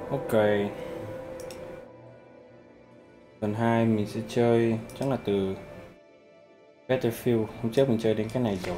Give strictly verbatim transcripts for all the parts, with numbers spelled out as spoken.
Ok. Phần hai mình sẽ chơi chắc là từ Battlefield. Hôm trước mình chơi đến cái này rồi.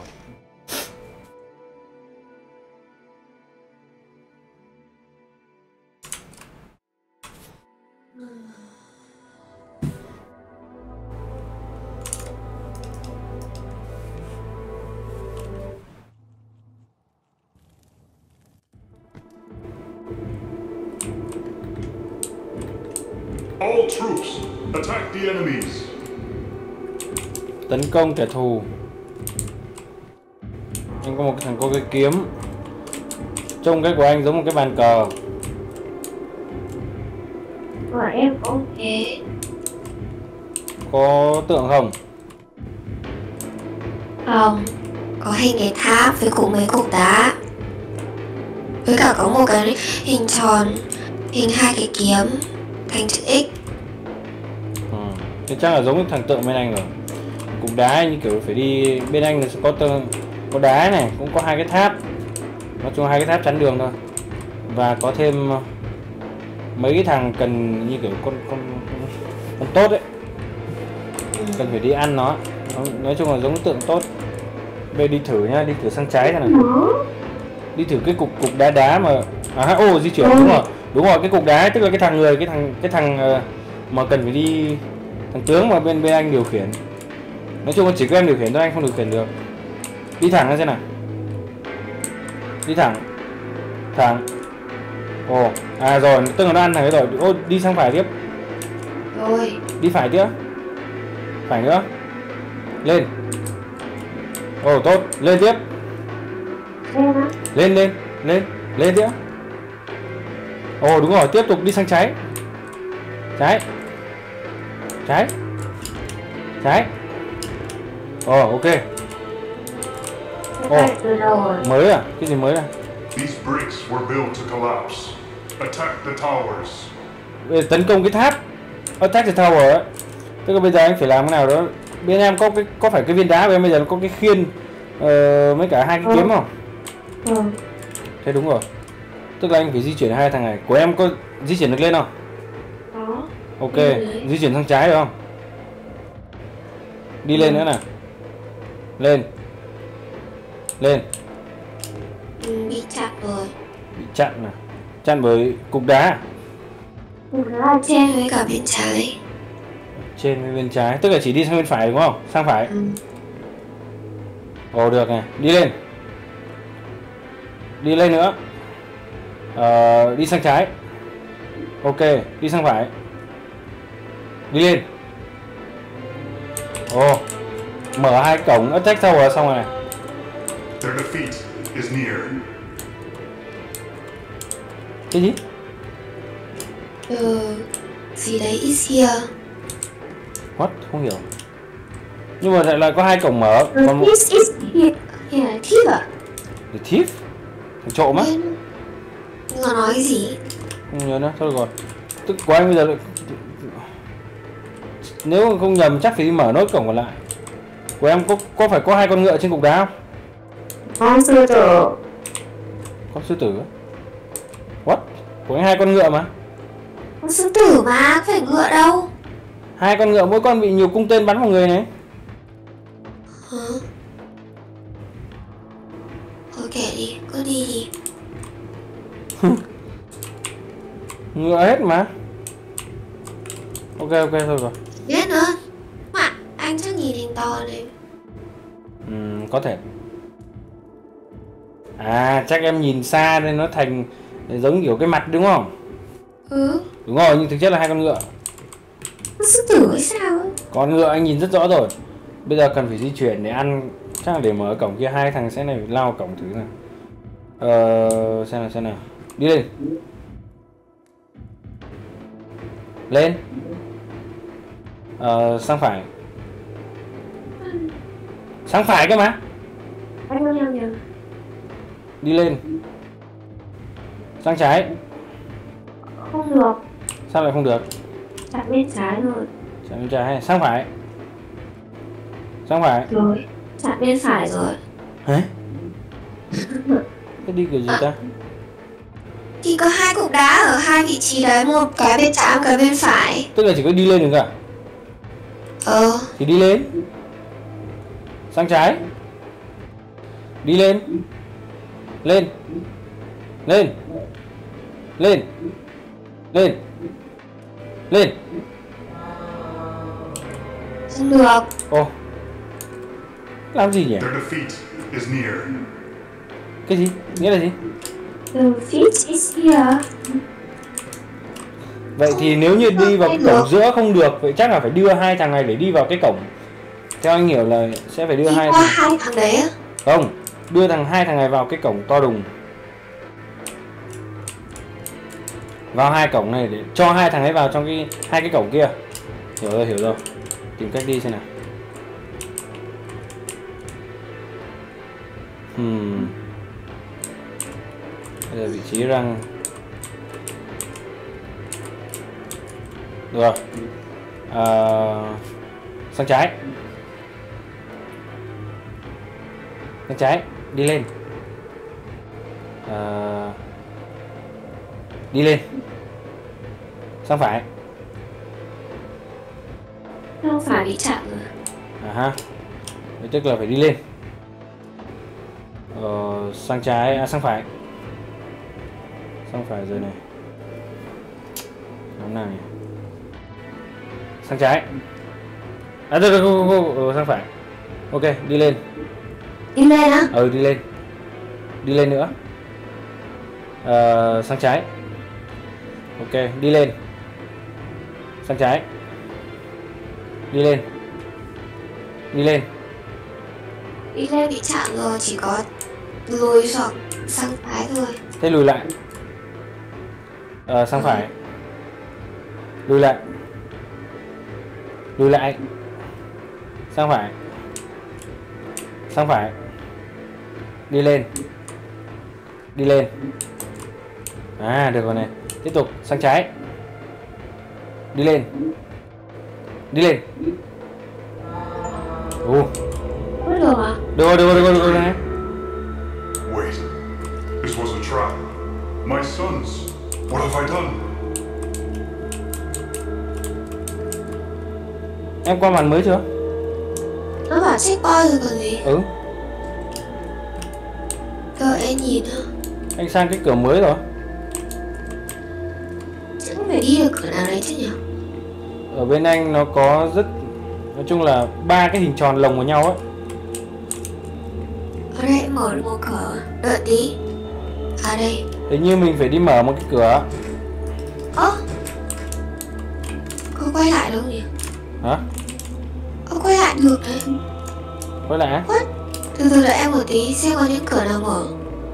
All troops, attack the enemies. Tấn công kẻ thù. Anh có một thằng có cái kiếm. Trông cái của anh giống một cái bàn cờ. Của em cũng thế. Có tượng không? Không, có hình cái tháp với cùng mấy cục đá. Với cả có một cái hình tròn, hình hai cái kiếm, thành chữ X. Ừ. Thế chắc là giống cái thằng tượng bên anh rồi. Cục đá như kiểu phải đi bên anh là sẽ có tơ, có đá này, cũng có hai cái tháp. Nói chung hai cái tháp chắn đường thôi. Và có thêm mấy cái thằng cần như kiểu con con con tốt đấy. Cần phải đi ăn nó. Nói chung là giống tượng tốt. Bây đi thử nhá, đi thử sang trái này. Đi thử cái cục cục đá đá mà à ô di chuyển đúng rồi. Đúng rồi, cái cục đá tức là cái thằng người cái thằng cái thằng mà cần phải đi, thằng tướng mà bên bên anh điều khiển. Nói chung là chỉ có em điều khiển thôi, anh không điều khiển được. Đi thẳng ra xem nào. Đi thẳng. Thẳng. Ồ, à rồi, tức là nó ăn thằng ấy rồi. Ô, đi sang phải tiếp. Rồi. Đi phải tiếp. Phải nữa. Lên. Ồ, tốt, lên tiếp. Lên lên, lên, lên tiếp. Ồ đúng rồi, tiếp tục đi sang trái. Trái. Trái. Trái. Ồ ok. Ồ, mới à? Cái gì mới à? These bricks were built to collapse. Attack the towers. Để tấn công cái tháp. Attack the tower ấy. Tức là bây giờ anh phải làm cái nào đó. Bên em có cái có phải cái viên đá bên bây giờ nó có cái khiên uh, mấy cả hai cái kiếm không? Ừ. Thế đúng rồi. Tức là anh phải di chuyển hai thằng này. Của em có di chuyển được lên không? Có. Ok, di chuyển sang trái được không? Đi lên nữa nè. Lên. Lên. Ừ, bị chặn rồi. Bị chặn nè. Chặn bởi cục đá. Cục đá ở trên với cả bên trái. Trên với bên trái, tức là chỉ đi sang bên phải đúng không? Sang phải. Ừ. Ồ được này, đi lên. Đi lên nữa. Ờ, đi sang trái. Ok, đi sang phải. Đi lên. Ồ, mở hai cổng attack tower xong rồi này. Their defeat is near. Cái gì? Ừ, gì đấy is here. What? Không hiểu. Nhưng mà lại là có hai cổng mở. Ừ, Còn một... is is here. Here là thief à? The thief? Thằng trộm á? Nhưng mà nói cái gì? Không nhớ nữa, thôi được rồi. Tức của anh bây giờ lại... Nếu không nhầm chắc phải đi mở nốt cổng còn lại. Của em có có phải có hai con ngựa trên cục đá không? Con sư tử. Con sư tử á? What? Của anh hai con ngựa mà. Con sư tử mà, có phải ngựa đâu. Hai con ngựa mỗi con bị nhiều cung tên bắn vào người này. Hả? Thôi kệ đi, cứ đi đi. Ngựa hết mà. Ok ok thôi rồi. Biết nữa. Mà anh chắc nhìn hình to này. Uhm, có thể. À chắc em nhìn xa nên nó thành giống kiểu cái mặt đúng không? Ừ. Đúng rồi, nhưng thực chất là hai con ngựa. Con sư tử hay sao ấy? Con ngựa anh nhìn rất rõ rồi. Bây giờ cần phải di chuyển để ăn. Chắc là để mở cổng kia hai thằng sẽ này lao cổng thử nào. Ờ, xem nào xem nào. Đi lên. Lên. Ờ, sang phải. Sang phải cơ mà. Anh không nhầm nhầm. Đi lên. Sang trái. Không được. Sao lại không được? Chặn bên trái rồi. Chặn bên trái hay sang phải? Sang phải. Rồi. Chặn bên phải rồi. Hả? Cái đi kiểu gì ta? Thì có hai cục đá ở hai vị trí đấy, một cái bên trái, một cái bên phải. Tức là chỉ có đi lên được cả. Ờ. Thì đi lên. Sang trái. Đi lên. Lên. Lên. Lên. Lên. Lên. Không được. Ồ. Làm gì nhỉ? Their defeat is near. Cái gì? Nghĩa là gì? The feet is here. Vậy thì nếu như đi vào cái cổng giữa không được, vậy chắc là phải đưa hai thằng này để đi vào cái cổng. Theo anh hiểu là sẽ phải đưa Đi hai qua thằng. hai thằng đấy á? Không, đưa thằng hai thằng này vào cái cổng to đùng. Vào hai cổng này để cho hai thằng ấy vào trong cái hai cái cổng kia. Hiểu rồi, hiểu rồi. Tìm cách đi xem nào. Hmm. Bây giờ vị trí răng. Được rồi. À, sang trái. Sang trái, đi lên. À, đi lên. Sang phải. Không phải bị chặn rồi. À ha. Vậy tức là phải đi lên. Ờ, sang trái, à sang phải. Sang phải rồi này. Làm nào nhỉ? Sang trái. À được được, go, go, go. Ừ, sang phải. Ok, đi lên. Đi lên á? Ừ, đi lên. Đi lên nữa. Ờ, sang trái. Ok, đi lên. Sang trái. Đi lên. Đi lên. Đi lên bị chặn rồi, chỉ có lùi hoặc sang trái thôi. Thế lùi lại. Ờ, sang phải. Lùi lại. Lùi lại. Sang phải. Sang phải. Đi lên. Đi lên. À, được rồi này. Tiếp tục, sang trái. Đi lên. Đi lên. Ồ. Có được à? Được rồi, được rồi, được rồi, được rồi này. Wait. This was a trap. My sons. What have I done? Em qua màn mới chưa? Nó bảo checkpoint rồi còn gì. Ừ. Đợi em nhìn thôi. Anh sang cái cửa mới rồi. Chắc phải đi được cửa nào đấy chứ nhỉ? Ở bên anh nó có rất, nói chung là ba cái hình tròn lồng vào nhau ấy. Ở đây em mở được một cửa. Đợi tí. À đây. Hình như mình phải đi mở một cái cửa. Ơ, có quay lại đâu nhỉ? Hả? Có quay lại được đấy. Quay lại á? What? Từ từ đợi em một tí xem có những cửa nào mở.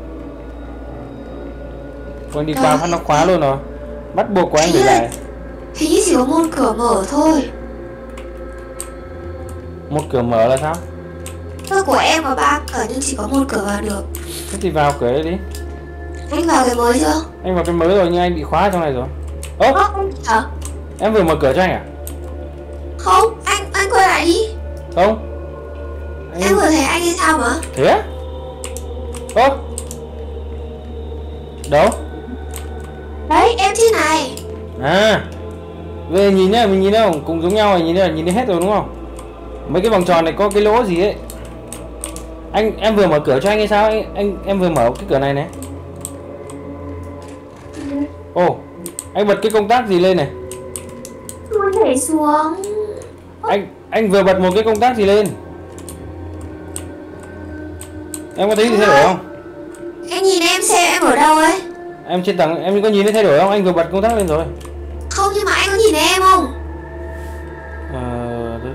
Con đi qua phát nó khóa luôn rồi. Bắt buộc của anh phải lại. Hình như chỉ có một cửa mở thôi. Một cửa mở là sao? Cửa của em có ba cửa nhưng chỉ có một cửa vào được. Thế thì vào cửa đấy đi. Anh vào cái mới chưa? Anh vào cái mới rồi nhưng anh bị khóa trong này rồi. Ố, Ơ, hả? em vừa mở cửa cho anh à? Không, anh anh quay lại đi. Không. Anh... Em vừa thấy anh hay sao mà? Thế á? Ố. Đâu? Đấy, em trên này. À. Về nhìn nhá, mình nhìn đâu, cùng giống nhau rồi, nhìn đây, nhìn thấy hết rồi đúng không? Mấy cái vòng tròn này có cái lỗ gì ấy. Anh em vừa mở cửa cho anh hay sao? Anh, anh em vừa mở cái cửa này này. Ồ, anh bật cái công tắc gì lên này? Muốn nhảy xuống. Anh anh vừa bật một cái công tắc gì lên? Em có thấy gì thay đổi không? Anh nhìn em xem em ở đâu ấy. Em trên tầng em có nhìn thấy thay đổi không? Anh vừa bật công tắc lên rồi. Không, nhưng mà anh có nhìn thấy em không? Ờ,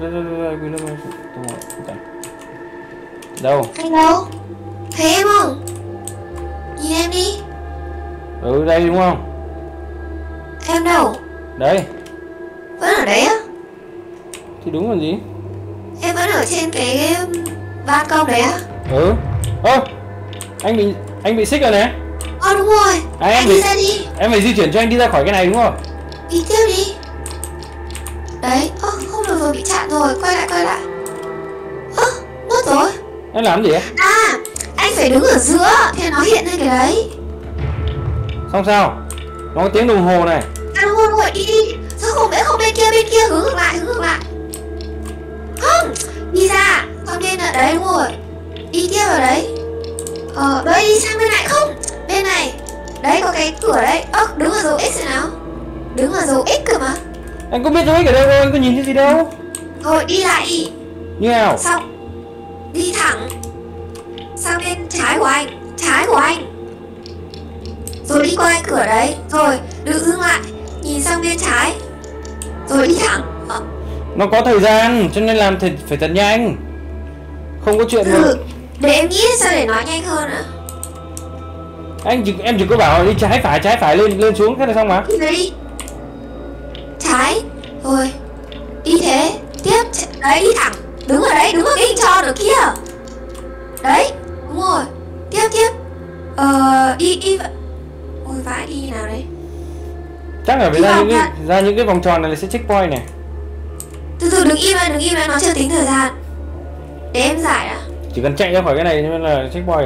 đâu? Anh đâu? Thấy em không? Nhìn em đi. Ừ, đây đúng không? Em đâu? Đây. Vẫn ở đấy á? Thì đúng còn gì? Em vẫn ở trên cái ban công đấy á? Ừ. Ơ, anh bị anh bị xích rồi nè. Ờ đúng rồi. À, em anh bị... đi ra đi. Em phải di chuyển cho anh đi ra khỏi cái này đúng không? Đi tiếp đi. Đấy, ơ không được rồi, bị chặn rồi, quay lại quay lại. Ơ, mất rồi. Em làm gì ấy? À, anh phải đứng ở giữa thì nó hiện lên cái đấy. Xong sao? Nó có tiếng đồng hồ này. À đúng rồi, đúng rồi, đi đi. Sao không bên không bên kia, bên kia hướng ngược lại, hướng ngược lại. Không, đi ra, con bên ở đấy đúng rồi. Đi tiếp vào đấy. Ờ, đấy đi sang bên này không? Bên này. Đấy có cái cửa đấy. Ơ, đứng ở dấu X rồi nào. Đứng ở dấu X cơ mà. Anh có biết dấu X ở đâu đâu, anh có nhìn thấy gì đâu. Rồi đi lại đi. Như nào? Xong. Đi thẳng sang bên trái của anh. Trái của anh. Rồi đi qua cái cửa đấy. Rồi đừng dừng lại. Nhìn sang bên trái. Rồi đi thẳng. Ờ. Nó có thời gian cho nên làm thật phải thật nhanh. Không có chuyện mà. Ừ, để em nghĩ sao để nói nhanh hơn nữa. Anh chỉ, em chỉ có bảo đi trái phải trái phải lên lên xuống thế là xong mà. Đi đi. Trái. Rồi. Đi thế. Tiếp. Đấy đi thẳng. Đứng ở đấy, đứng ở cái hình tròn ở kia. Đấy. Đúng rồi. Tiếp tiếp. Ờ đi đi. Ôi vãi đi nào đấy. Chắc là phải Đi ra vào những cái nha. ra những cái vòng tròn này là sẽ checkpoint này. Từ từ đừng im ra, đừng im ra, nó chưa tính thời gian. Để em giải đã. Chỉ cần chạy ra khỏi cái này nên là checkpoint.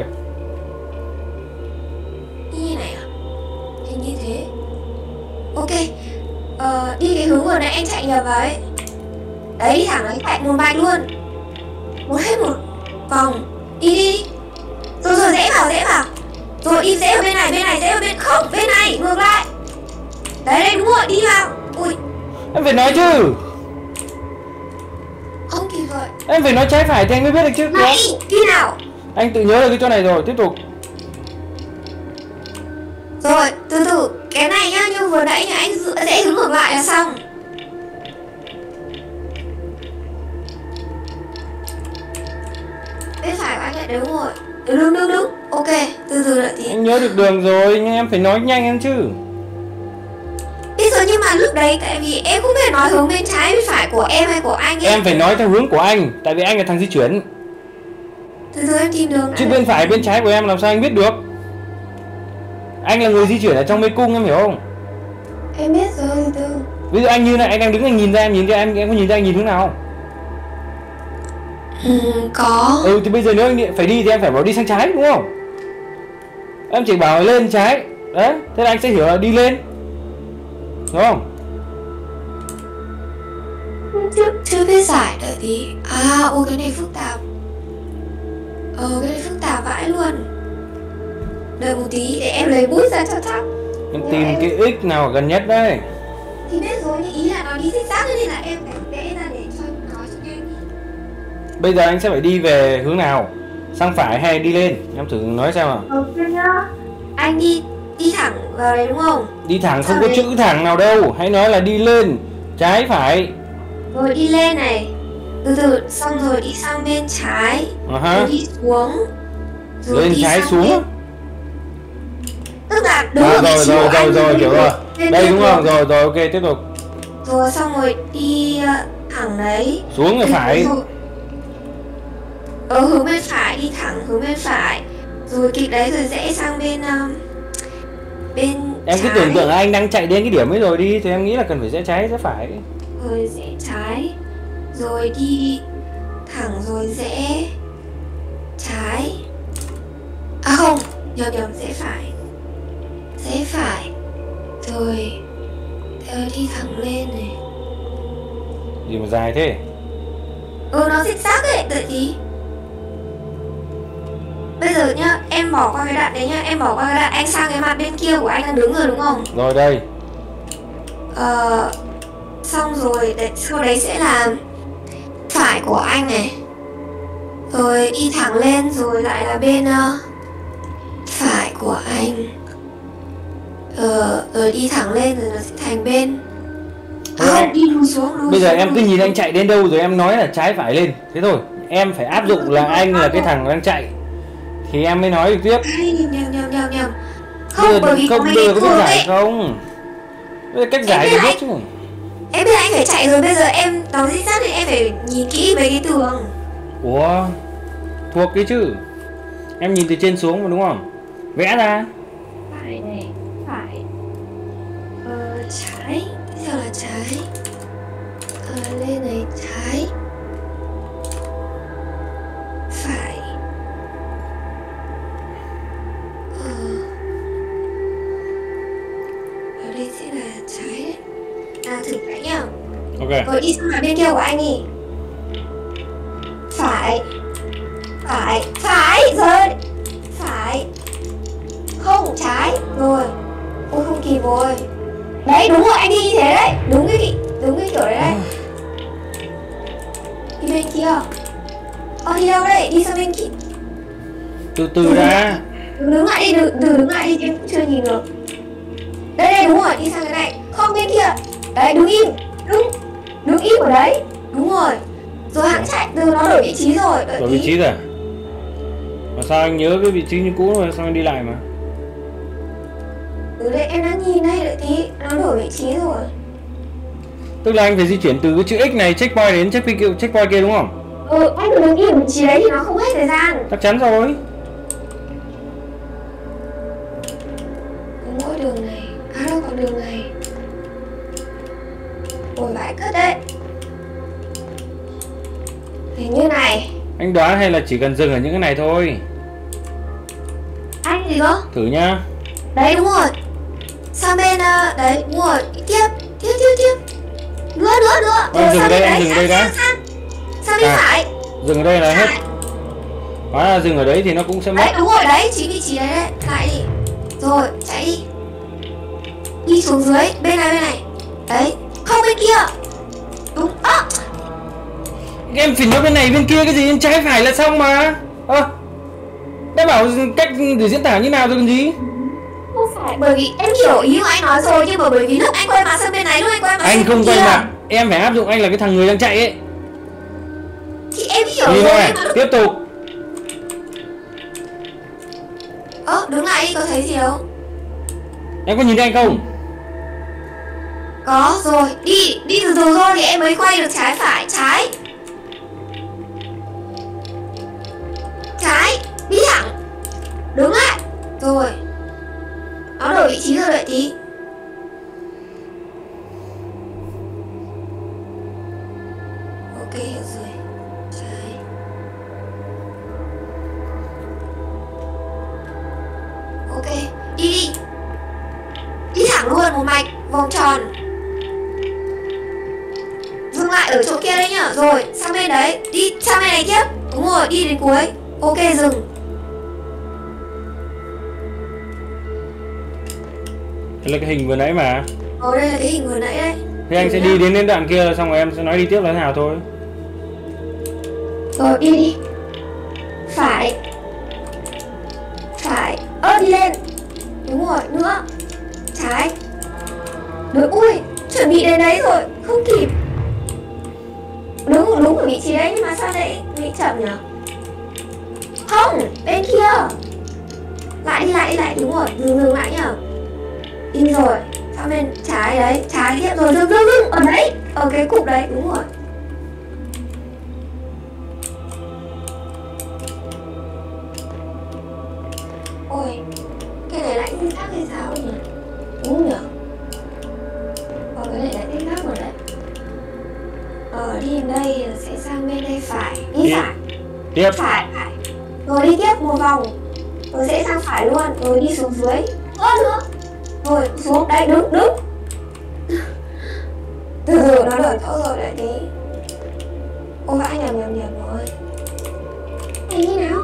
Như này à? Hình như thế. Ok. Ờ, đi cái hướng vừa nãy anh chạy nhờ vào ấy. Đấy, đi thẳng ấy, chạy một mạch luôn. Một hết một vòng. Đi đi. Rồi rồi rẽ vào, rẽ vào. Rồi đi rẽ ở bên này, bên này, rẽ ở bên không, bên này, ngược lại. Đấy, đây đúng rồi, đi vào. Ui, Em phải nói chứ. không kịp rồi. Em phải nói trái phải thì anh mới biết được chứ. Này, đi nào. Anh tự nhớ được cái chỗ này rồi, tiếp tục. Rồi, từ từ, cái này nhá, như vừa nãy nhá, anh dự- rẽ hướng ngược lại là xong. Bên phải của anh lại đúng rồi. Đúng đúng đúng đúng. Ok, từ từ đợi tí. Anh nhớ được đường rồi nhưng em phải nói nhanh hơn chứ. Bây giờ nhưng mà lúc đấy tại vì em cũng phải nói hướng bên trái bên phải của em hay của anh ấy. Em phải nói theo hướng của anh, tại vì anh là thằng di chuyển. Từ từ em tìm đường Chứ đã. bên phải bên trái của em làm sao anh biết được. Anh là người di chuyển ở trong mê cung, em hiểu không? Em biết rồi, từ từ. Ví dụ anh như này, anh đang đứng anh nhìn ra, em nhìn ra em em có nhìn ra anh nhìn hướng nào? Ừ, có. Ừ thì bây giờ nếu anh đi- phải đi thì em phải bảo đi sang trái đúng không? Em chỉ bảo lên trái. Đấy, thế là anh sẽ hiểu là đi lên. Đúng không? Chưa, chưa biết giải đợi tí. À, ôi cái này phức tạp. Ờ, cái này phức tạp vãi luôn. Đợi một tí để em lấy bút ra cho chắc. Em tìm cái x nào gần nhất đấy. Thì biết rồi, nhưng ý là nó đi xích xác nên là em phải vẽ ra để cho nói cho nhanh. Bây giờ anh sẽ phải đi về hướng nào? Sang phải hay đi lên? Em thử nói xem nào. Ok nhá. Anh đi đi thẳng vào đấy đúng không? Đi thẳng không Sao có đấy? chữ thẳng nào đâu. Hãy nói là đi lên. Trái phải. Rồi đi lên này. Từ từ xong rồi đi sang bên trái. À ha. Rồi đi xuống. Rồi Lên đi trái sang xuống. bên- Tức là đứng À, ở vị rồi trí rồi của rồi anh rồi lên hiểu được. rồi. Lên Đây lên đúng được. không? Rồi rồi ok tiếp tục. Rồi xong rồi đi ờ, thẳng đấy. Xuống là Đi phải. rồi. Ờ hướng bên phải, đi thẳng hướng bên phải. Rồi kịp đấy rồi rẽ sang bên um, bên Em cứ trái. tưởng tượng là anh đang chạy đến cái điểm ấy rồi đi thì em nghĩ là cần phải rẽ trái rẽ phải. Rồi rẽ trái. Rồi đi thẳng rồi rẽ trái. À không, nhầm nhầm rẽ phải. Rẽ phải. Rồi ờ, đi thẳng lên này. Gì mà dài thế? Ừ nó xích xác ấy, đợi tí. Bây giờ nhá, em bỏ qua cái đoạn đấy nhá, em bỏ qua cái đoạn anh sang cái mặt bên kia của anh đang đứng rồi đúng không? Rồi đây. Ờ, xong rồi, đấy, sau đấy sẽ là phải của anh này. Rồi đi thẳng lên rồi lại là bên uh, phải của anh. Ờ, rồi đi thẳng lên rồi nó sẽ thành bên. À, Rồi, không, đi lùi xuống, lùi bây giờ xuống, em cứ lùi nhìn xuống. anh chạy đến đâu rồi em nói là trái phải lên. Thế thôi. Em phải áp dụng là anh là cái thằng đang chạy thì em mới nói được tiếp. Ai, nhầm nhầm nhầm nhầm. Bây Không, giờ bởi vì có không mấy bây cái giờ có biết thường giải ấy. không? Bây giờ cách giải biết thì biết anh- chứ. Em biết anh phải chạy rồi, bây giờ em nói chính xác thì em phải nhìn kỹ mấy cái tường. Ủa, thuộc cái chứ. Em nhìn từ trên xuống mà đúng không? Vẽ ra. Phải này, phải. Ờ, trái, tiếp theo là trái. Ờ, lên này, trái. Phải. Ờ. đây sẽ là trái đấy. À thử cái nhá. Ok. Rồi đi sang bên kia của anh đi. Phải. Phải. Phải. Rồi. Phải. Không, trái. Rồi. Ôi không kịp rồi. Đấy đúng rồi, anh đi như thế đấy. Đúng cái vị. Đúng cái kiểu đấy đấy. Đi bên kia. Ờ đi đâu đây? Đi sang bên kia. Từ từ đã. Đứng, đứng lại đi, đứng, đứng, đứng lại đi, em cũng chưa nhìn được. Đây đây đúng rồi, đi sang cái này. Không bên kia. Đấy đứng im. Đứng. Đứng im ở đấy. Đúng rồi. Rồi hãng chạy từ nó đổi vị trí rồi. Đợi Đổi tí. vị trí rồi. Mà sao anh nhớ cái vị trí như cũ rồi sao anh đi lại mà? Ừ đây em đang nhìn đây, đợi tí. Nó đổi vị trí rồi. Tức là anh phải di chuyển từ cái chữ X này checkpoint đến checkpoint kia, checkpoint kia đúng không? Ừ anh cứ đứng im vị trí đấy thì nó không hết thời gian. Chắc chắn rồi. Có mỗi đường này. À đâu còn đường này. Ôi vãi cất đấy. Hình như này. Anh đoán hay là chỉ cần dừng ở những cái này thôi? Anh gì cơ? Thử nhá. Đấy đúng rồi. Sang bên uh, đấy đúng rồi. Tiếp, tiếp, tiếp, tiếp. Nữa, nữa, nữa. Anh dừng ở đây, anh dừng ở đây đã. Sang, sang bên À. phải. Dừng ở đây là hết. Hóa là dừng ở đấy thì nó cũng sẽ mất. Đấy đúng rồi đấy, chính vị trí đấy đấy. Lại đi. Rồi, chạy đi. Đi xuống dưới, bên này bên này. Đấy, không bên kia. Đúng. Ơ. Em phải nói bên này bên kia cái gì, em trái phải là xong mà. Ơ à, đã bảo cách để diễn tả như nào rồi còn gì. Không phải, bởi vì em hiểu ý của anh nói rồi, nhưng mà bởi vì lúc anh quay mặt sang bên này, lúc anh quay mặt Anh sang không bên quay kia. mặt, em phải áp dụng anh là cái thằng người đang chạy ấy. Thì em hiểu Nhìn rồi, này, nhưng mà lúc... tiếp tục. Ơ, đứng lại đi, có thấy gì đâu. Em có nhìn thấy anh không? Có, rồi, đi, đi từ từ thôi thì em mới quay được trái phải, trái. Trái, đi thẳng. Đứng lại. Rồi. Nó đổi vị trí rồi, đợi tí. Ok, hiểu rồi. Trái. Ok, đi đi. Đi thẳng luôn, một mạch, vòng tròn. Dừng lại ở chỗ kia đấy nhá. Rồi, sang bên đấy, đi sang bên này tiếp. Đúng rồi, đi đến cuối. Ok, dừng. Đây là cái hình vừa nãy mà. Ở đây là cái hình vừa nãy đấy. Thì anh sẽ đi đến đến đoạn kia xong rồi em sẽ nói đi tiếp là thế nào thôi. Rồi, đi đi. Phải. Phải. Ơ, đi lên. Đúng rồi, nữa. Trái. Đúng, ui, chuẩn bị đến đấy rồi, không kịp. Đúng, đúng ở vị trí đấy, nhưng mà sao lại bị chậm nhỉ? Không, bên kia. Lại đi, lại đi, lại, đúng rồi, dừng, dừng lại nhá. Đi rồi, sang bên trái đấy, trái tiếp rồi, dừng, dừng, dừng, ở đấy, ở cái cục đấy, đúng rồi. Ôi, cái này lại gì khác hay sao nhỉ? Đúng nhỉ? Ờ, cái này lại gì khác rồi đấy. Ờ, đi đến đây sẽ sang bên đây phải, đi Đi. phải. Tiếp. Phải, phải. Rồi đi tiếp một vòng. Rồi sẽ sang phải luôn, rồi đi xuống dưới. Ơ nữa. Rồi xuống, đây, đứng, đứng. Từ từ nó đổi chỗ rồi lại tí. Ôi anh nhầm nhầm nhầm rồi. Này như nào?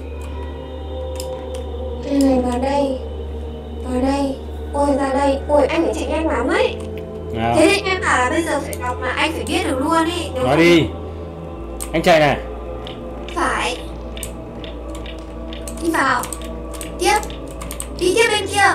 Đây này, vào đây. Vào đây. Ôi ra đây. Ôi anh phải chạy nhanh lắm ấy. Nào. Thế nên em bảo là bây giờ phải đọc là anh phải biết được luôn ý. Nếu Nói không- đi. Anh chạy này. Phải. Đi vào. Tiếp. Đi tiếp bên kia.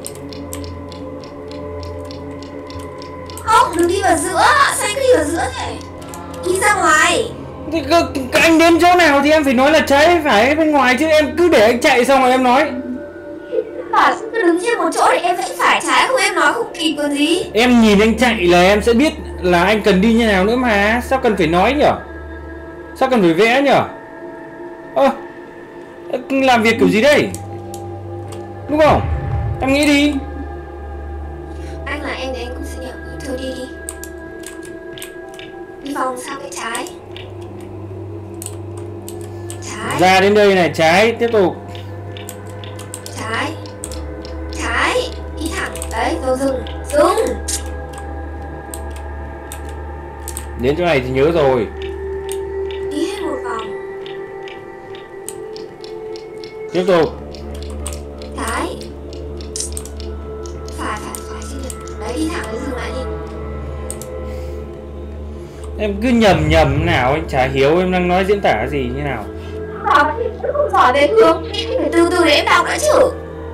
Không, đừng đi vào giữa. Sao anh cứ đi vào giữa thế? Đi ra ngoài. Thì cơ- cơ- anh đến chỗ nào thì em phải nói là trái phải bên ngoài chứ, em cứ để anh chạy xong rồi em nói. Bảo cứ đứng trên một chỗ thì em vẫn phải trái, không em nói không kịp còn gì. Em nhìn anh chạy là em sẽ biết là anh cần đi như nào nữa mà. Sao cần phải nói nhở? Sao cần phải vẽ nhở? Ơ, làm việc kiểu gì đây? Đúng không? Em nghĩ đi. Anh là em thì anh cũng sẽ nhận. Thôi đi đi. Đi vòng sang cái trái. Trái. Ra đến đây này, trái, tiếp tục. Trái. Trái. Đi thẳng. Đấy, rồi dừng. Dung. Đến chỗ này thì nhớ rồi. Đi hết một vòng. Tiếp tục. Trái. Phải phải phải chứ được. Đấy đi thẳng đến dừng lại đi. Em cứ nhầm nhầm nào anh chả hiểu em đang nói diễn tả gì như nào. Bảo thì không giỏi về hướng. Em phải từ từ để em đọc đã chứ.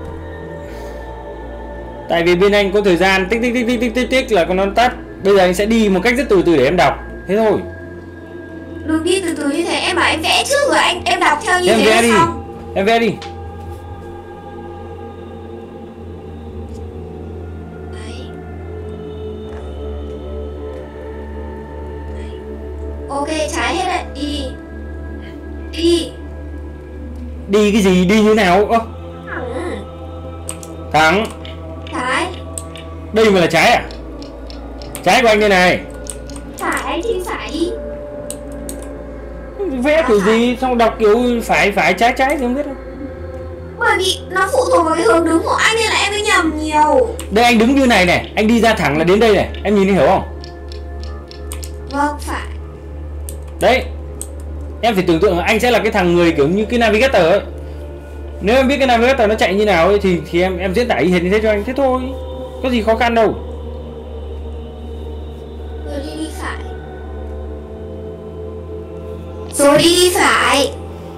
Tại vì bên anh có thời gian tích tích tích tích tích tích tích là con nó tắt. Bây giờ anh sẽ đi một cách rất từ từ để em đọc. Thế thôi. Đừng đi từ từ như thế, em bảo em vẽ trước rồi anh em đọc theo như Em thế vẽ là đi. xong. Em vẽ đi. Đấy. Đấy. Ok, trái hết đấy, đi đi. Đi. Đi cái gì? Đi như nào? Ơ, Thẳng. thẳng. Trái. Đây mà là trái à? Trái của anh đây này. Phải thì phải đi. Vẽ kiểu gì xong đọc kiểu phải phải trái trái thì không biết đâu. Bởi vì nó phụ thuộc vào cái hướng đứng của anh nên là em mới nhầm nhiều. Đây anh đứng như này này, anh đi ra thẳng là đến đây này, em nhìn thấy hiểu không? Vâng, phải. Đấy. Em phải tưởng tượng là anh sẽ là cái thằng người kiểu như cái navigator ấy. Nếu em biết cái navigator nó chạy như nào ấy thì thì em em diễn tả y hệt như thế cho anh, thế thôi. Có gì khó khăn đâu. Rồi đi đi phải. Rồi đi đi phải.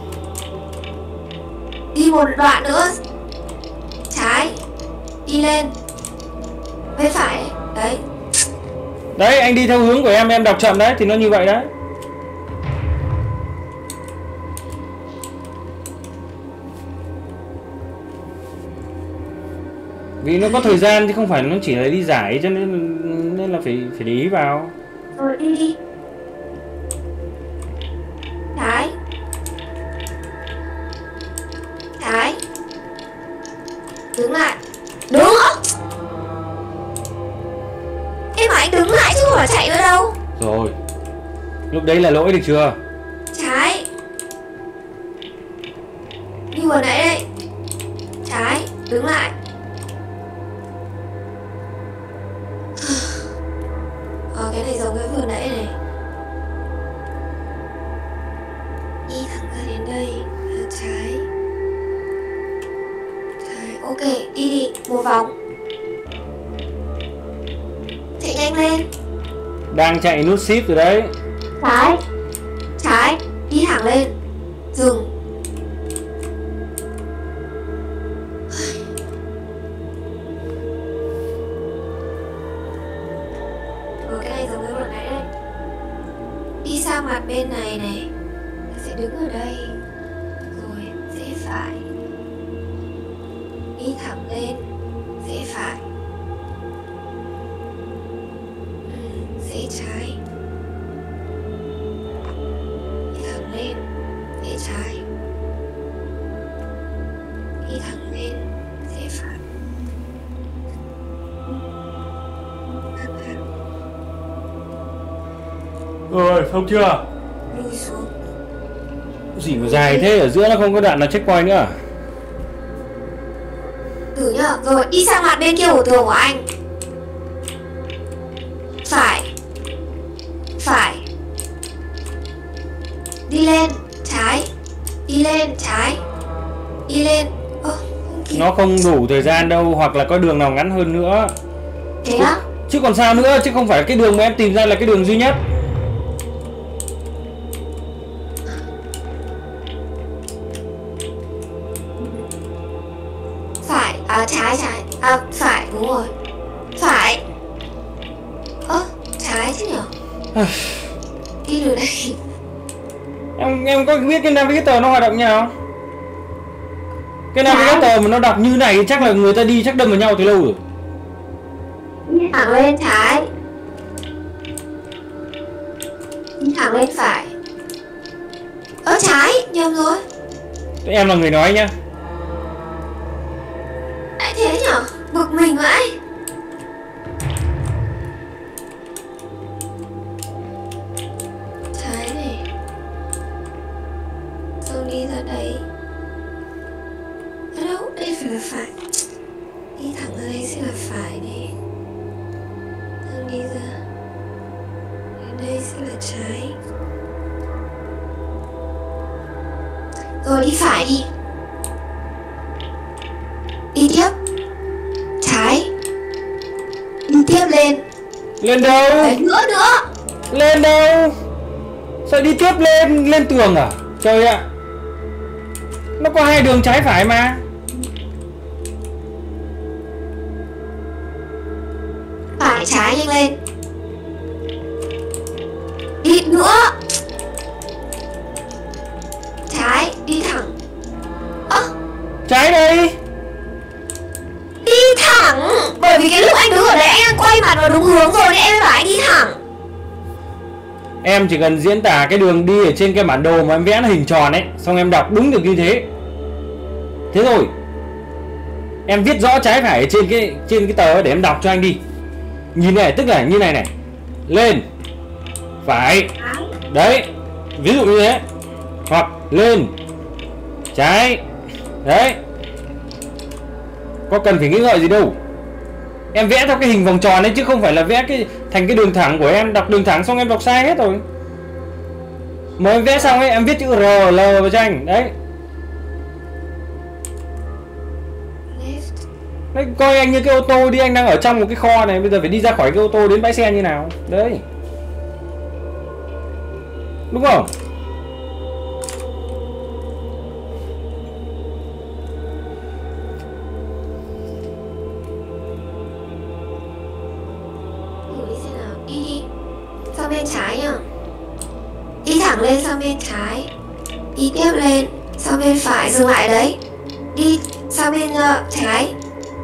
Đi một đoạn nữa. Trái. Đi lên. Bên phải. Đấy. Đấy, anh đi theo hướng của em, em đọc chậm đấy thì nó như vậy đấy. Vì nó có thời gian chứ không phải nó chỉ là đi giải, cho nên nên là phải phải để ý vào. Rồi đi đi. Trái. Trái. Đứng lại. Đứng. Em bảo anh đứng lại chứ không phải chạy nữa đâu. Rồi. Lúc đấy là lỗi được chưa? Trái. Đi vừa nãy đây. Trái. Đứng lại. Ờ, cái này giống cái vừa nãy này. Đi thẳng ra đến đây. À, trái. Trái. Ok, đi đi. Một vòng. Chạy nhanh lên. Đang chạy nút shift rồi đấy. Trái. Trái. Đi thẳng lên. Dừng. Ờ, cái này giống cái vừa nãy đây. Đi sang mặt bên này này. Sẽ đứng ở đây. Rồi rẽ phải. Đi thẳng lên. Rẽ phải. Ừ, rẽ trái. Đi thẳng lên. Rẽ trái. Đi thẳng lên. Rẽ phải. Thẳng thẳng. Rồi, xong chưa? Lùi xuống. Gì mà dài thế, ở giữa nó không có đoạn nào checkpoint nữa à? Thử nhá. Rồi đi sang mặt bên kia của tường của anh. Phải. Phải. Đi lên. Trái. Đi lên. Trái. Đi lên. Ơ, không kịp. Nó không đủ thời gian đâu, hoặc là có đường nào ngắn hơn nữa. Thế á? Chứ còn sao nữa, chứ không phải cái đường mà em tìm ra là cái đường duy nhất. Phải. À, trái trái. À, phải, đúng rồi. Phải. Ơ, trái chứ nhở? Đi từ đây. Em em có biết cái navigator nó hoạt động như nào? Cái navigator mà nó đọc như này chắc là người ta đi chắc đâm vào nhau từ lâu rồi. Đi thẳng lên trái. Đi thẳng lên phải. Ơ, trái. Nhầm rồi. Em là người nói nhá. Lại thế nhở? Bực mình vậy. Trái này. Xong đi ra đây. Ở đâu? Đây phải là phải. Đi thẳng ra đây sẽ là phải này. Rồi đi phải đi. Đi tiếp. Trái. Đi tiếp lên. Lên đâu? Đấy, nữa nữa. Lên đâu? Sao đi tiếp lên? Lên tường à? Trời ạ. Nó có hai đường trái phải mà. Phải trái nhanh lên. Đi nữa. Trái, đi thẳng. Ơ, à, Trái đây. đi thẳng. Bởi vì cái lúc anh đứng ở đấy anh đang quay mặt vào đúng hướng rồi nên em mới bảo anh đi thẳng. Em chỉ cần diễn tả cái đường đi ở trên cái bản đồ mà em vẽ là hình tròn ấy, xong em đọc đúng được như thế. Thế rồi. Em viết rõ trái phải ở trên cái trên cái tờ ấy để em đọc cho anh đi. Nhìn này, tức là như này này. Lên. Phải. Đấy. Ví dụ như thế. Hoặc lên. Trái. Đấy. Có cần phải nghĩ ngợi gì đâu. Em vẽ theo cái hình vòng tròn ấy chứ không phải là vẽ cái thành cái đường thẳng của em. Đọc đường thẳng xong em đọc sai hết rồi. Mà em vẽ xong ấy em viết chữ R, L vào cho anh. Đấy. Đấy, coi anh như cái ô tô đi, anh đang ở trong một cái kho này, bây giờ phải đi ra khỏi cái ô tô đến bãi xe như nào. Đấy. Đúng không? Đi đi. Sang bên trái nhá. Đi thẳng lên sang bên trái. Đi tiếp lên. Sang bên phải, dừng lại đấy. Đi sang bên uh, trái.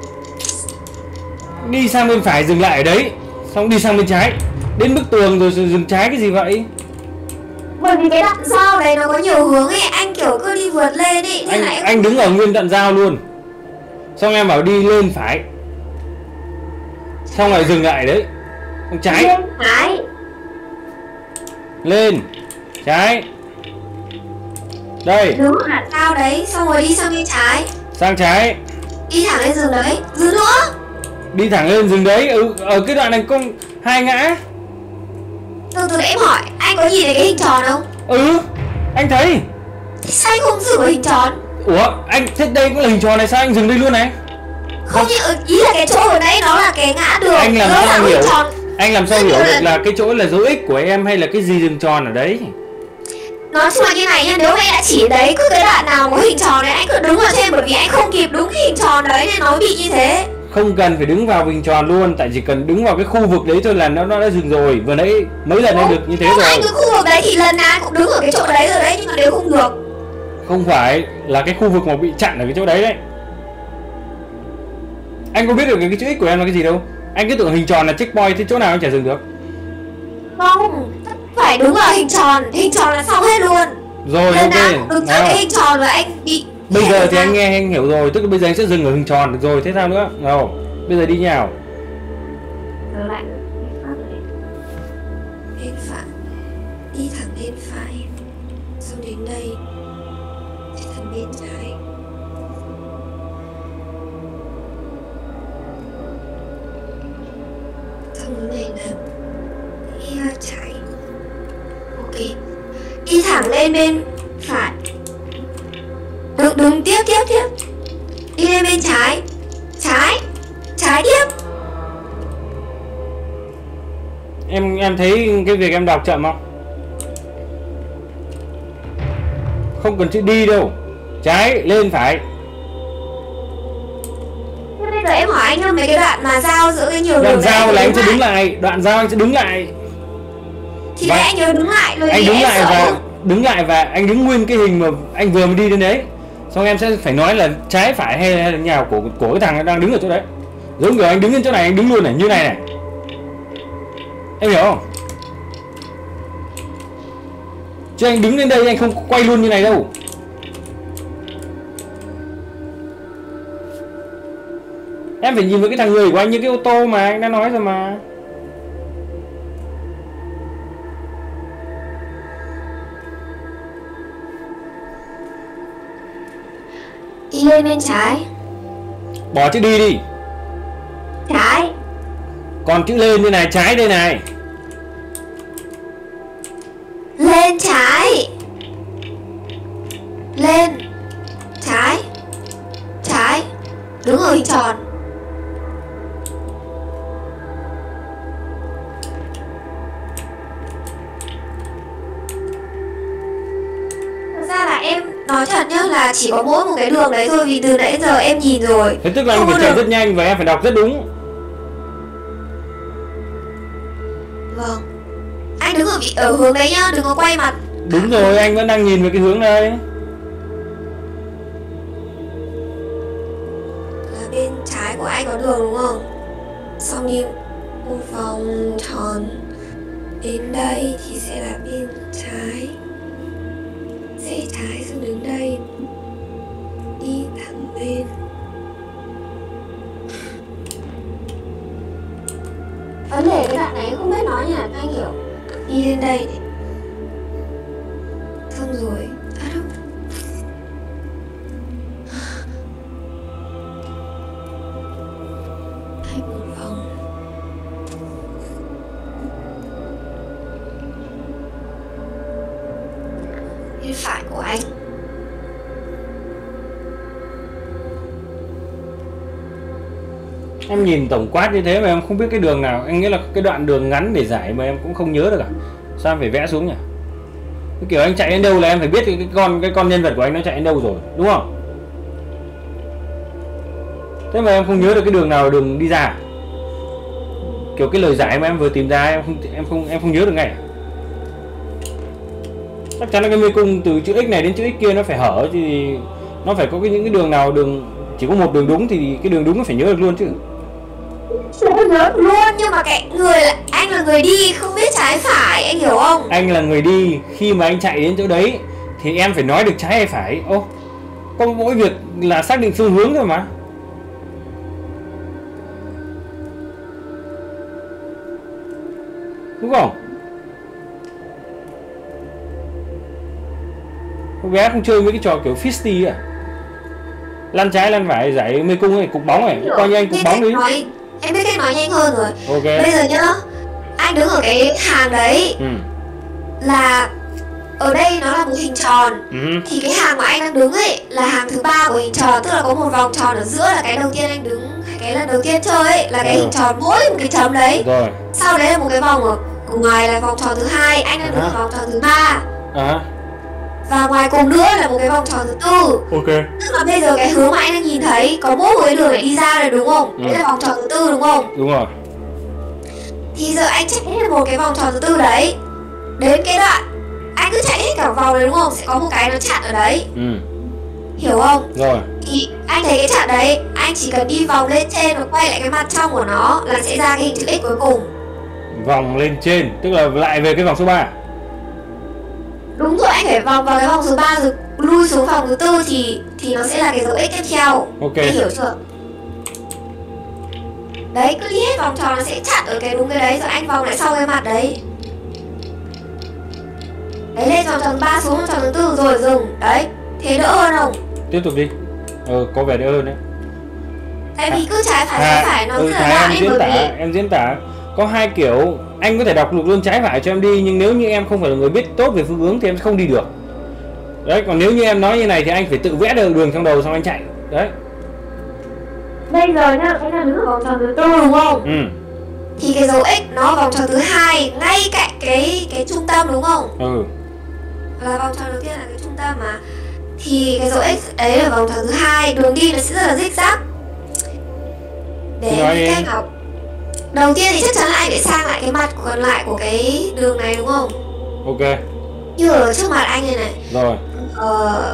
Đi sang bên phải dừng lại ở đấy. Xong đi sang bên trái. Đến bức tường rồi dừng trái cái gì vậy? Bởi vì cái đoạn giao đấy nó có nhiều hướng ấy. Anh kiểu cứ đi vượt lên ấy. Anh, anh, anh đứng ở nguyên đoạn giao luôn. Xong em bảo đi lên phải. Xong lại dừng lại đấy. Xong trái. Lên trái. Lên. Trái. Đây. Đứng ở đoạn giao đấy. Xong rồi đi sang bên trái. Sang trái. Đi thẳng lên dừng đấy. Dừng nữa. Đi thẳng lên dừng đấy. Ừ, ở cái đoạn này có hai ngã. Từ từ để em hỏi. Anh có nhìn thấy cái hình tròn không? Ừ. Anh thấy. Thế sao anh không dừng ở hình tròn? Ủa anh thích đây cũng là hình tròn này, sao anh dừng đây luôn này? Không, nhưng ý là cái chỗ ở đây nó là cái ngã đường. Anh làm sao hiểu? Tròn. Anh làm sao hiểu được là cái chỗ là dấu X của em hay là cái gì dừng tròn ở đấy? Nói chung là như này nha, nếu anh đã chỉ đấy cứ cái đoạn nào có hình tròn đấy anh cứ đứng ở trên, bởi vì anh không kịp đúng cái hình tròn đấy nên nó bị như thế. Không cần phải đứng vào hình tròn luôn, tại chỉ cần đứng vào cái khu vực đấy thôi là nó nó đã dừng rồi. Vừa nãy mấy lần em được như thế rồi. Anh cứ khu vực đấy thì lần nào cũng đứng ở cái chỗ đấy rồi đấy, nhưng mà đều không được. Không phải, là cái khu vực mà bị chặn ở cái chỗ đấy đấy. Anh có biết được cái chữ X của em là cái gì đâu. Anh cứ tưởng hình tròn là checkpoint, thì chỗ nào anh chả dừng được. Không, phải đứng ở hình tròn, hình tròn là xong hết luôn. Rồi lần ok. nào cũng đứng ở cái hình tròn và anh bị. Bây giờ thì anh nghe anh hiểu rồi, tức là bây giờ anh sẽ dừng ở hình tròn được rồi, thế sao nữa? Nào, bây giờ đi nhào. Trở lại. Bên phải. Đi thẳng bên phải. Xong đến đây. Đi thẳng bên trái. Xong hướng này nào. Đi trái. Ok. Đi thẳng lên bên phải. Đứng, đứng tiếp tiếp tiếp. Đi lên bên trái. Trái. Trái tiếp. Em em thấy cái việc em đọc chậm không? Không cần chữ đi đâu. Trái lên phải. Thế bây giờ em hỏi anh mấy cái đoạn mà giao giữa cái nhiều đường. Đoạn giao là anh sẽ đứng lại, đoạn giao anh sẽ đứng lại. Thì đấy anh nhớ đứng lại rồi. Anh đứng lại và đứng lại và anh đứng nguyên cái hình mà anh vừa mới đi đến đấy. Xong em sẽ phải nói là trái phải hay là nhào của của cái thằng đang đứng ở chỗ đấy. Giống kiểu anh đứng trên chỗ này anh đứng luôn này, như này này. Em hiểu không? Chứ anh đứng lên đây anh không quay luôn như này đâu. Em phải nhìn với cái thằng người của anh như cái ô tô mà anh đã nói rồi mà. Đi lên bên trái. Bỏ chữ đi đi. Trái. Còn chữ lên như này, trái đây này. Lên trái. lên. Trái. Trái. Đứng ở hình tròn. Thật ra là em nói thật nhá, là chỉ có mỗi một cái đường đấy thôi, vì từ nãy giờ em nhìn rồi. Thế tức là anh Không phải có chạy đường. rất nhanh và em phải đọc rất đúng. Vâng. Anh đứng ở vị ở hướng đấy nhá, đừng có quay mặt. Đúng rồi, anh vẫn đang nhìn về cái hướng này. Là bên trái của anh có đường đúng không? Xong đi một vòng tròn đến đây thì sẽ là bên trái. Sẽ trái xong đến đây, đi thẳng lên. Vấn đề cái đoạn này không biết nói như nào cho anh hiểu. Đi lên đây để xong rồi. À đâu. Hai một vòng. Bên phải của anh. Em nhìn tổng quát như thế mà em không biết cái đường nào. Anh nghĩ là cái đoạn đường ngắn để giải mà em cũng không nhớ được à? Sao em phải vẽ xuống nhỉ? Cái kiểu anh chạy đến đâu là em phải biết cái con cái con nhân vật của anh nó chạy đến đâu rồi, đúng không? Thế mà em không nhớ được cái đường nào là đường đi ra. Kiểu cái lời giải mà em vừa tìm ra em không em không em không nhớ được ngay à? Chắc chắn là cái mê cung từ chữ X này đến chữ X kia nó phải hở thì nó phải có cái những cái đường nào đường chỉ có một đường đúng thì cái đường đúng nó phải nhớ được luôn chứ. Không nhớ luôn, nhưng mà cái người là anh là người đi không biết trái phải, anh hiểu không? Anh là người đi, khi mà anh chạy đến chỗ đấy thì em phải nói được trái hay phải. Ô, có mỗi việc là xác định phương hướng thôi mà. Đúng không? Con bé không chơi mấy cái trò kiểu fisty à? Lăn trái lăn phải giải mê cung này, cục bóng này, coi như anh cục Biết bóng cách đi. nói, em biết cách nói nhanh hơn rồi. Ok. Bây giờ nhá, anh đứng ở cái hàng đấy Ừ. là ở đây nó là một hình tròn. Ừ. Thì cái hàng mà anh đang đứng ấy là hàng thứ ba của hình tròn, tức là có một vòng tròn ở giữa là cái đầu tiên anh đứng, cái lần đầu tiên chơi ấy là cái Ừ. hình tròn mỗi một cái chấm đấy. Rồi. Sau đấy là một cái vòng ở ở ngoài là vòng tròn thứ hai, anh đang đứng ở vòng tròn thứ ba. À. Và ngoài cùng nữa là một cái vòng tròn thứ tư. Ok. Tức là bây giờ cái hướng mà anh đang nhìn thấy có mỗi một cái đường để đi ra rồi đúng không? Ừ. Đấy là vòng tròn thứ tư đúng không? Đúng rồi. Thì giờ anh chạy hết một cái vòng tròn thứ tư đấy. Đến cái đoạn anh cứ chạy hết cả vòng đấy đúng không? Sẽ có một cái nó chặn ở đấy. Ừ. Hiểu không? Rồi. Thì anh thấy cái chặn đấy, anh chỉ cần đi vòng lên trên và quay lại cái mặt trong của nó là sẽ ra cái hình chữ X cuối cùng. Vòng lên trên, tức là lại về cái vòng số ba. Đúng rồi, anh phải vòng vào cái vòng số ba rồi lui xuống vòng thứ tư thì thì nó sẽ là cái dấu X tiếp theo. Ok. Anh hiểu chưa? Đấy, cứ đi hết vòng tròn nó sẽ chặn ở cái đúng cái đấy rồi anh vòng lại sau cái mặt đấy. Đấy, lên vòng tròn thứ ba xuống vòng tròn thứ tư rồi dừng. Đấy, thế đỡ hơn không? Tiếp tục đi. Ờ, có vẻ đỡ hơn đấy. Tại vì cứ trái phải trái phải nó ừ, rất là Thái, loạn em ấy, diễn bởi tả, vì em diễn tả có hai kiểu. Anh có thể đọc được luôn trái phải cho em đi, nhưng nếu như em không phải là người biết tốt về phương hướng thì em không đi được. Đấy, còn nếu như em nói như này thì anh phải tự vẽ được đường trong đầu xong anh chạy. Đấy. bây giờ nhá, anh đang đứng ở vòng tròn thứ tư đúng không? Ừ. Thì cái dấu X nó vòng tròn thứ hai ngay cạnh cái cái trung tâm đúng không? Ừ. Là vòng tròn đầu tiên là cái trung tâm mà. Thì cái dấu X đấy là vòng tròn thứ hai, đường đi nó sẽ rất là rích rắc. Để Nói em đi. nghĩ cách học. Đầu tiên thì chắc chắn là anh phải sang lại cái mặt còn lại của cái đường này đúng không? Ok. Như ở trước mặt anh này này. Rồi. Ờ...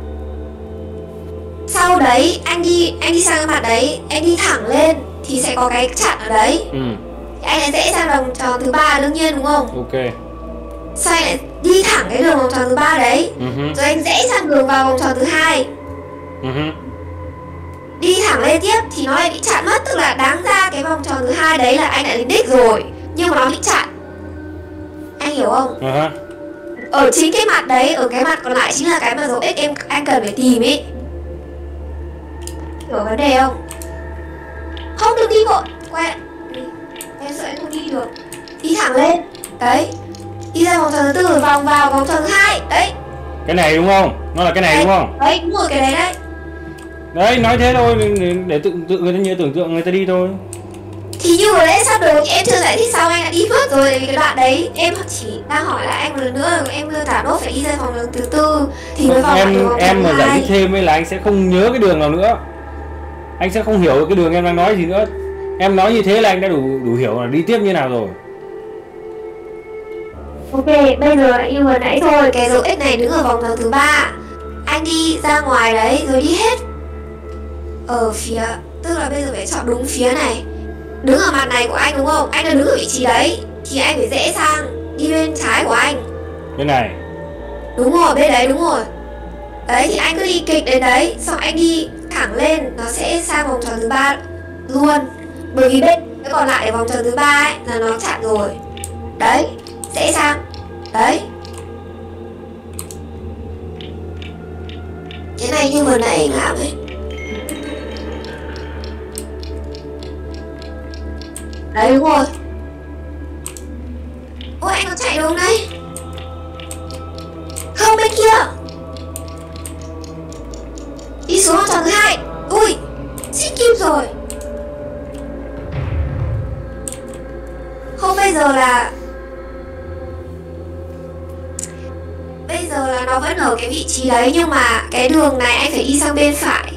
Sau đấy anh đi anh đi sang cái mặt đấy, anh đi thẳng lên thì sẽ có cái chặn ở đấy. Ừ. Thì anh lại dễ sang vòng tròn thứ ba đương nhiên đúng không? Ok. Sau anh lại đi thẳng cái đường vòng tròn thứ ba đấy. Ừ. Rồi anh dễ sang đường vào vòng tròn thứ hai. Ừ. Đi thẳng lên tiếp thì nó lại bị chặn mất, tức là đáng ra cái vòng tròn thứ hai đấy là anh đã đến đích rồi nhưng mà nó bị chặn. Anh hiểu không? Uh-huh. Ở chính cái mặt đấy, ở cái mặt còn lại chính là cái mà dấu X em anh cần phải tìm ý. Hiểu vấn đề không? Không được đi vội, quay lại. Em sợ em không đi được. Đi thẳng lên. Đấy. Đi ra vòng tròn thứ tư rồi vòng vào vòng tròn thứ hai. Đấy. Cái này đúng không? Nó là cái này Đấy, đúng không? đấy đúng rồi, cái đấy đấy. Đấy, nói thế thôi để, để tự tự người ta nhớ tưởng tượng người ta đi thôi. Thì như vừa nãy sắp rồi em chưa giải thích xong anh đã đi mất rồi. Tại vì cái đoạn đấy em chỉ đang hỏi là anh một lần nữa rồi em thả nốt phải đi ra vòng đường thứ tư thì mới vào Em vòng em mà thứ giải hai. thích thêm ấy là anh sẽ không nhớ cái đường nào nữa. Anh sẽ không hiểu cái đường em đang nói gì nữa. Em nói như thế là anh đã đủ đủ hiểu là đi tiếp như nào rồi. Ok, bây giờ lại như vừa nãy thôi, cái dấu X này đứng ở vòng thứ ba. Anh đi ra ngoài đấy rồi đi hết ở phía, tức là bây giờ phải chọn đúng phía này. Đứng ở mặt này của anh đúng không? Anh đã đứng ở vị trí đấy thì anh phải rẽ sang đi bên trái của anh. Bên này. Đúng rồi, bên đấy đúng rồi. Đấy thì anh cứ đi kịch đến đấy, xong anh đi thẳng lên, nó sẽ sang vòng tròn thứ ba luôn. Bởi vì bên cái còn lại vòng tròn thứ ba ấy là nó chặn rồi. Đấy, rẽ sang. Đấy. Cái này như vừa nãy anh làm ấy. Đấy đúng rồi. Ôi anh có chạy đúng đây. Không, bên kia. Đi xuống vòng tròn thứ hai. Ui, xích kim rồi. Không, bây giờ là bây giờ là nó vẫn ở cái vị trí đấy, nhưng mà cái đường này anh phải đi sang bên phải.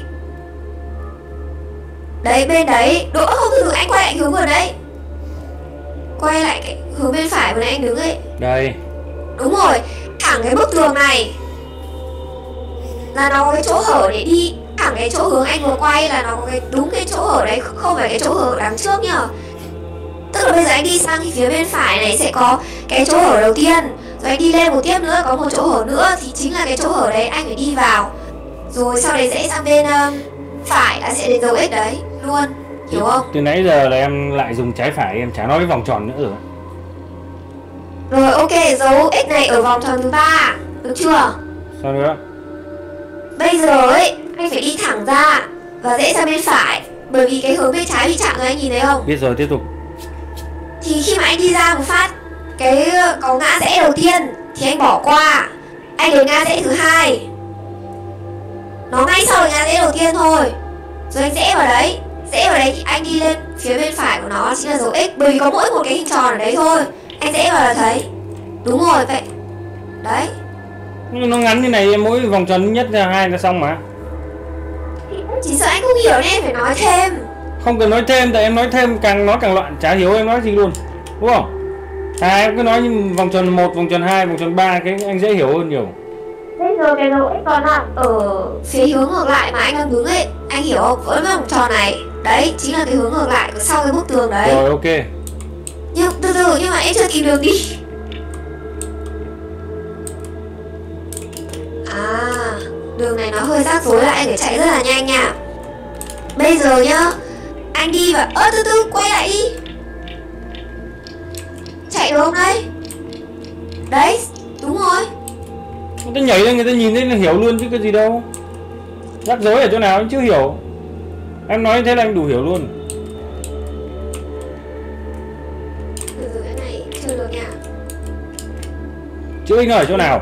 Đấy, bên đấy. Đỗ không, từ từ anh quay lại hướng vừa đấy. Quay lại cái hướng bên phải vừa nãy anh đứng ấy. Đây. Đúng rồi, thẳng cái bức tường này là nó có cái chỗ hở để đi. Thẳng cái chỗ hướng anh vừa quay là nó có cái đúng cái chỗ hở đấy, không phải cái chỗ hở đằng trước nhá. Tức là bây giờ anh đi sang phía bên phải này sẽ có cái chỗ hở đầu tiên, rồi anh đi lên một tiếp nữa có một chỗ hở nữa, thì chính là cái chỗ hở đấy anh phải đi vào. Rồi sau đấy sẽ sang bên um, phải là sẽ đến dấu X đấy luôn, hiểu không? Từ nãy giờ là em lại dùng trái phải, em chả nói cái vòng tròn nữa rồi. Rồi ok, dấu X này ở vòng tròn thứ ba, được chưa? Sao nữa? Bây giờ ấy, anh phải đi thẳng ra và rẽ sang bên phải. Bởi vì cái hướng bên trái bị chặn rồi, anh nhìn thấy không? Biết rồi, tiếp tục. Thì khi mà anh đi ra một phát, cái có ngã rẽ đầu tiên thì anh bỏ qua, anh đến ngã rẽ thứ hai, nó ngay sau ngã rẽ đầu tiên thôi. Rồi anh rẽ vào đấy, rẽ vào đấy thì anh đi lên phía bên phải của nó chính là dấu X. Bởi vì có mỗi một cái hình tròn ở đấy thôi, anh rẽ vào là thấy. Đúng rồi vậy. Đấy. Nhưng nó ngắn như này, em mỗi vòng tròn nhất là hai là xong mà. Chỉ sợ anh không hiểu nên em phải nói thêm. Không cần nói thêm, tại em nói thêm càng nói càng loạn, chả hiểu em nói gì luôn, đúng không? À, em cứ nói như vòng tròn một, vòng tròn hai, vòng tròn ba, cái anh dễ hiểu hơn nhiều. Bây giờ cái dấu X còn nằm ở phía hướng ngược lại mà anh đang đứng ấy, anh hiểu không? Vẫn vòng tròn này, đấy chính là cái hướng ngược lại sau cái bức tường đấy. Rồi ok. Nhưng từ từ, nhưng mà em chưa tìm đường đi. À, đường này nó hơi rắc rối lại, anh phải chạy rất là nhanh nha. Bây giờ nhá, anh đi và ơ từ từ quay lại đi. Chạy được không đấy? Đấy, đúng rồi. Người ta nhảy lên người ta nhìn thấy là hiểu luôn chứ cái gì đâu. Rắc rối ở chỗ nào anh chưa hiểu. Em nói thế là anh đủ hiểu luôn. Từ từ cái này chưa được nha. Chữ X ở chỗ nào?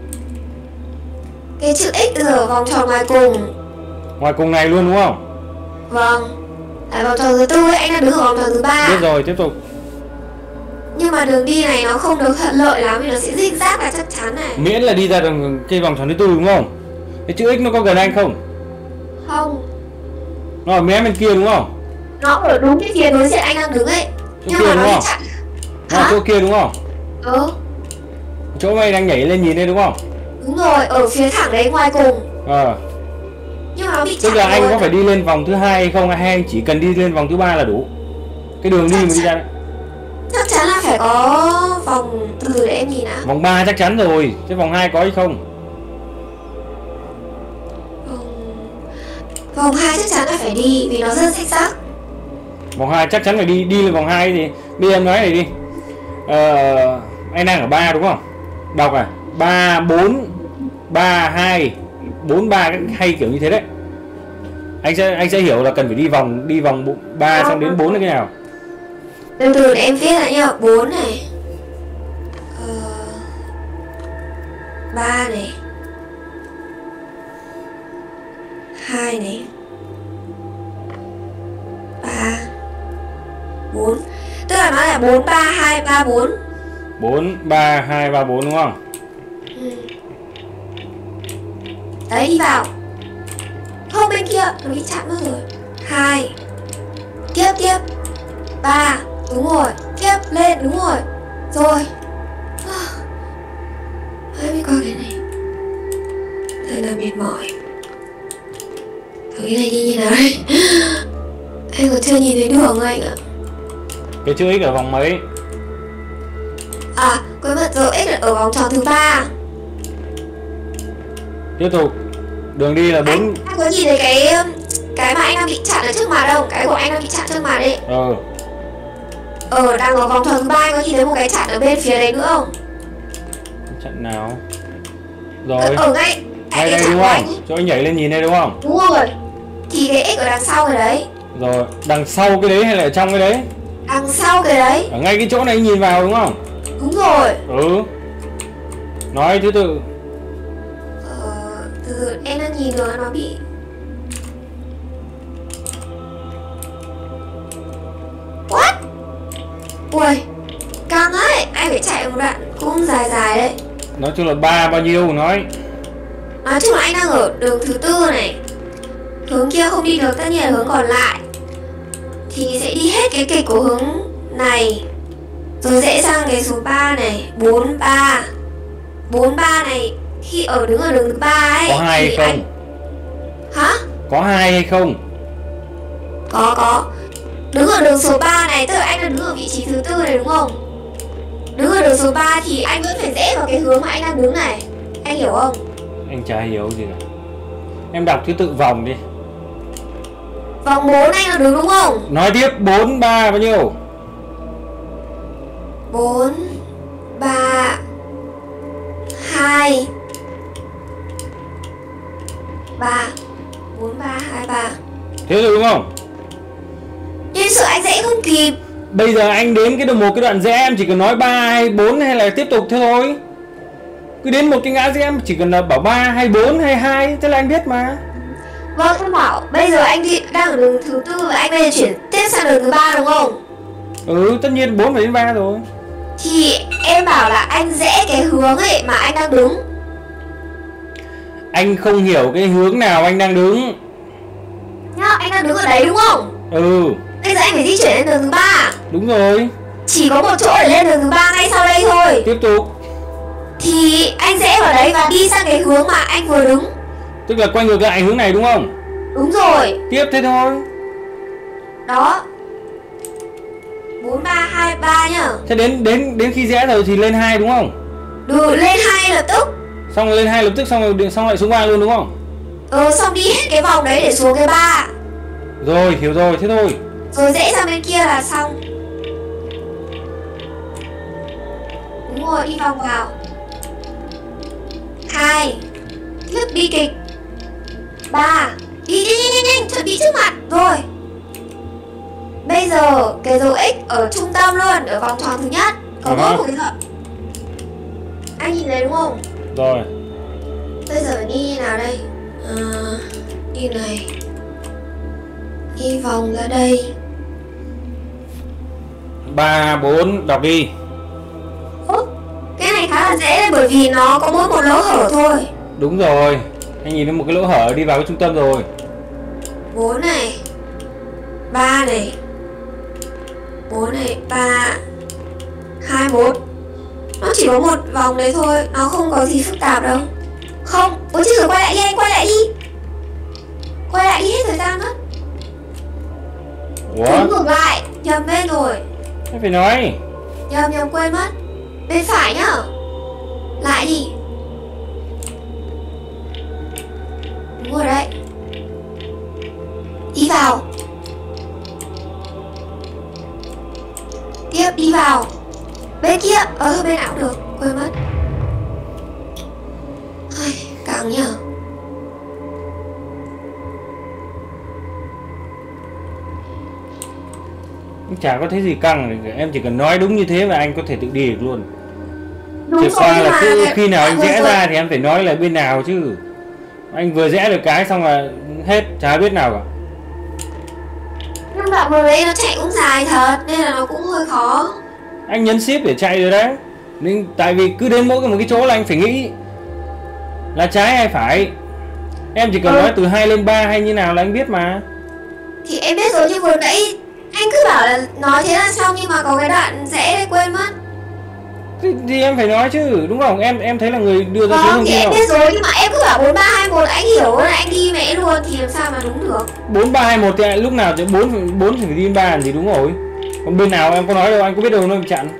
Cái chữ X ở vòng tròn ngoài cùng. Ngoài cùng này luôn đúng không? Vâng. Tại vòng tròn thứ tư ấy, anh đang đứng ở vòng tròn thứ ba. Biết rồi, tiếp tục. Nhưng mà đường đi này nó không được thuận lợi lắm vì nó sẽ zig zag là chắc chắn này. Miễn là đi ra đường cái vòng tròn thứ tư đúng không? Cái chữ X nó có gần anh không? Không. Nó ở mé bên kia đúng không? Nó ở đúng cái phía đối diện anh đang đứng ấy. Chỗ Nhưng kia mà đúng nó bị không? chặn. Nó ở chỗ kia đúng không? Ừ. Chỗ mày đang nhảy lên nhìn đây đúng không? Đúng rồi, ở phía thẳng đấy ngoài cùng. Ờ. Nhưng mà nó bị chặn. Tức là anh rồi. có phải đi lên vòng thứ hai hay không, hay anh chỉ cần đi lên vòng thứ ba là đủ? Cái đường đi mà đi ra đấy. Chắc chắn là phải có vòng, từ từ để em nhìn nào. Vòng ba chắc chắn rồi, thế vòng hai có hay không? Vòng, vòng hai chắc chắn là phải đi vì nó rất xích sắc. Vòng hai chắc chắn phải đi, đi lên vòng hai thì bây giờ em nói này đi. Ờ, anh đang ở ba đúng không? Đọc à, ba bốn ba hai bốn ba hay kiểu như thế đấy. Anh sẽ anh sẽ hiểu là cần phải đi vòng đi vòng ba xong đến bốn là cái nào. Từ từ để em viết lại nha. Bốn này, ờ, ba này, hai này, ba, bốn. Tức là nó là bốn, ba, hai, ba, bốn. bốn, ba, hai, ba, bốn đúng không? Ừ. Đấy, đi vào. Không, bên kia, nó bị chạm mất rồi. Hai. Tiếp, tiếp. Ba, đúng rồi. Tiếp, lên, đúng rồi. Rồi. Hơi bị coi cái này. Thật là mệt mỏi. Thử cái này đi như nào đây? Anh còn chưa nhìn thấy đường không anh ạ? Cái chữ X ở vòng mấy? À, quên mất rồi, X ở vòng tròn thứ ba. Tiếp tục. Đường đi là bốn. Anh, anh có nhìn thấy cái cái mà anh đang bị chặn ở trước mặt không? Cái của anh đang bị chặn trước mặt đấy. Ờ. Ờ, đang ở vòng tròn thứ ba, anh có nhìn thấy một cái chặn ở bên phía đấy nữa không? Chặn nào? Rồi. Ở, ở ngay Ngay đây đúng không? Cho anh nhảy lên nhìn đây đúng không? Đúng rồi. Thì cái X ở đằng sau rồi đấy. Rồi, đằng sau cái đấy hay là ở trong cái đấy? Đằng sau cái đấy. Ở ngay cái chỗ này anh nhìn vào đúng không? Đúng rồi. Ừ. Nói thứ tự. Ờ, từ từ em đang nhìn rồi, nó bị... What? Ui, căng ấy, anh phải chạy một đoạn cũng dài dài đấy. Nói chung là ba bao nhiêu nói. Nói chung là anh đang ở đường thứ tư này. Hướng kia không đi được, tất nhiên là hướng còn lại thì sẽ đi hết cái kịch của hướng này. Rồi sẽ sang cái số ba này, bốn, ba. bốn, ba này, khi ở đứng ở đường thứ ba ấy. Có hai hay không? Anh... Hả? Có hai hay không? Có, có. Đứng ở đường số ba này, tức là anh đang đứng ở vị trí thứ tư này đúng không? Đứng ở đường số ba thì anh vẫn phải rẽ vào cái hướng mà anh đang đứng này. Anh hiểu không? Anh chả hiểu gì cả. Em đọc thứ tự vòng đi. Vòng bốn anh đang đứng đúng không? Nói tiếp bốn, ba bao nhiêu? bốn, ba, hai, ba. bốn, ba, hai, ba. Thế rồi đúng không? Nhưng sợ anh rẽ không kịp. Bây giờ anh đến cái một cái đoạn rẽ em chỉ cần nói ba hay bốn hay là tiếp tục thế thôi. Cứ đến một cái ngã rẽ em chỉ cần là bảo ba hay bốn hay hai, thế là anh biết mà. Vâng, em bảo bây giờ anh đi đang ở đường thứ tư và anh bây giờ chuyển tiếp sang đường thứ ba đúng không? Ừ, tất nhiên bốn phải đến ba rồi. Thì em bảo là anh rẽ cái hướng ấy mà anh đang đứng. Anh không hiểu cái hướng nào anh đang đứng. Nhá, anh đang đứng ở đấy đúng không? Ừ. Bây giờ anh phải di chuyển lên đường thứ ba. Đúng rồi. Chỉ có một chỗ để lên đường thứ ba ngay sau đây thôi. Tiếp tục. Thì anh rẽ vào đấy và đi sang cái hướng mà anh vừa đứng. Tức là quay ngược lại hướng này đúng không? Đúng rồi. Tiếp thế thôi. Đó. bốn, ba, hai, ba nhá. Thế đến đến đến khi rẽ rồi thì lên hai đúng không? Được, lên hai lập tức. Xong rồi lên hai lập tức xong rồi xong lại xuống ba luôn đúng không? Ờ, xong đi hết cái vòng đấy để xuống cái ba. Rồi, hiểu rồi, thế thôi. Rồi rẽ sang bên kia là xong. Đúng rồi, đi vòng vào. Hai. Tiếp đi kịch. Ba. Đi nhanh nhanh nhanh nhanh, chuẩn bị trước mặt. Rồi. Bây giờ cái dấu X ở trung tâm luôn, ở vòng tròn thứ nhất. Có Uh-huh. mỗi một cái thật. Anh nhìn thấy đúng không? Rồi. Bây giờ phải đi như nào đây? À, đi này. Đi vòng ra đây. ba, bốn, đọc đi. Úp, cái này khá là dễ đấy bởi vì nó có mỗi một lỗ hở thôi. Đúng rồi. Anh nhìn thấy một cái lỗ hở đi vào cái trung tâm rồi. Bốn này. Ba này. Bốn này, ba. Hai, một. Nó chỉ có một vòng đấy thôi, nó không có gì phức tạp đâu. Không, ôi chứ rồi quay lại đi anh, quay lại đi. Quay lại đi hết thời gian mất. Ủa? Đúng ngược lại, nhầm bên rồi. Em phải nói. Nhầm nhầm quên mất. Bên phải nhá. Lại đi. Đúng rồi đấy. Đi vào. Tiếp đi vào. Bên kia, ờ bên nào cũng được, quên mất. Ai, căng nhở. Chả có thấy gì căng, em chỉ cần nói đúng như thế và anh có thể tự đi được luôn. Đúng Chỉ rồi, qua nhưng là mà cứ khi nào anh vừa rẽ rồi- ra thì em phải nói là bên nào chứ. Anh vừa rẽ được cái xong là hết, chả biết nào cả. Nhưng đoạn vừa đấy nó chạy cũng dài thật nên là nó cũng hơi khó. Anh nhấn shift để chạy rồi đấy. Nhưng tại vì cứ đến mỗi một cái chỗ là anh phải nghĩ là trái hay phải. Em chỉ cần ừ. nói từ hai lên ba hay như nào là anh biết mà. Thì em biết rồi, nhưng vừa nãy anh cứ bảo là nói thế là xong, nhưng mà có cái đoạn rẽ đấy quên mất. Thì, thì em phải nói chứ, đúng không? Em em thấy là người đưa ra Vâng, số thông thì tin em không? biết rồi, nhưng mà em cứ bảo bốn ba hai một anh hiểu là anh đi mẹ luôn thì làm sao mà đúng được. bốn ba hai một thì lúc nào thì bốn bốn thì phải đi ba thì đúng rồi. Còn bên nào em có nói đâu, anh có biết đâu nó bị chặn.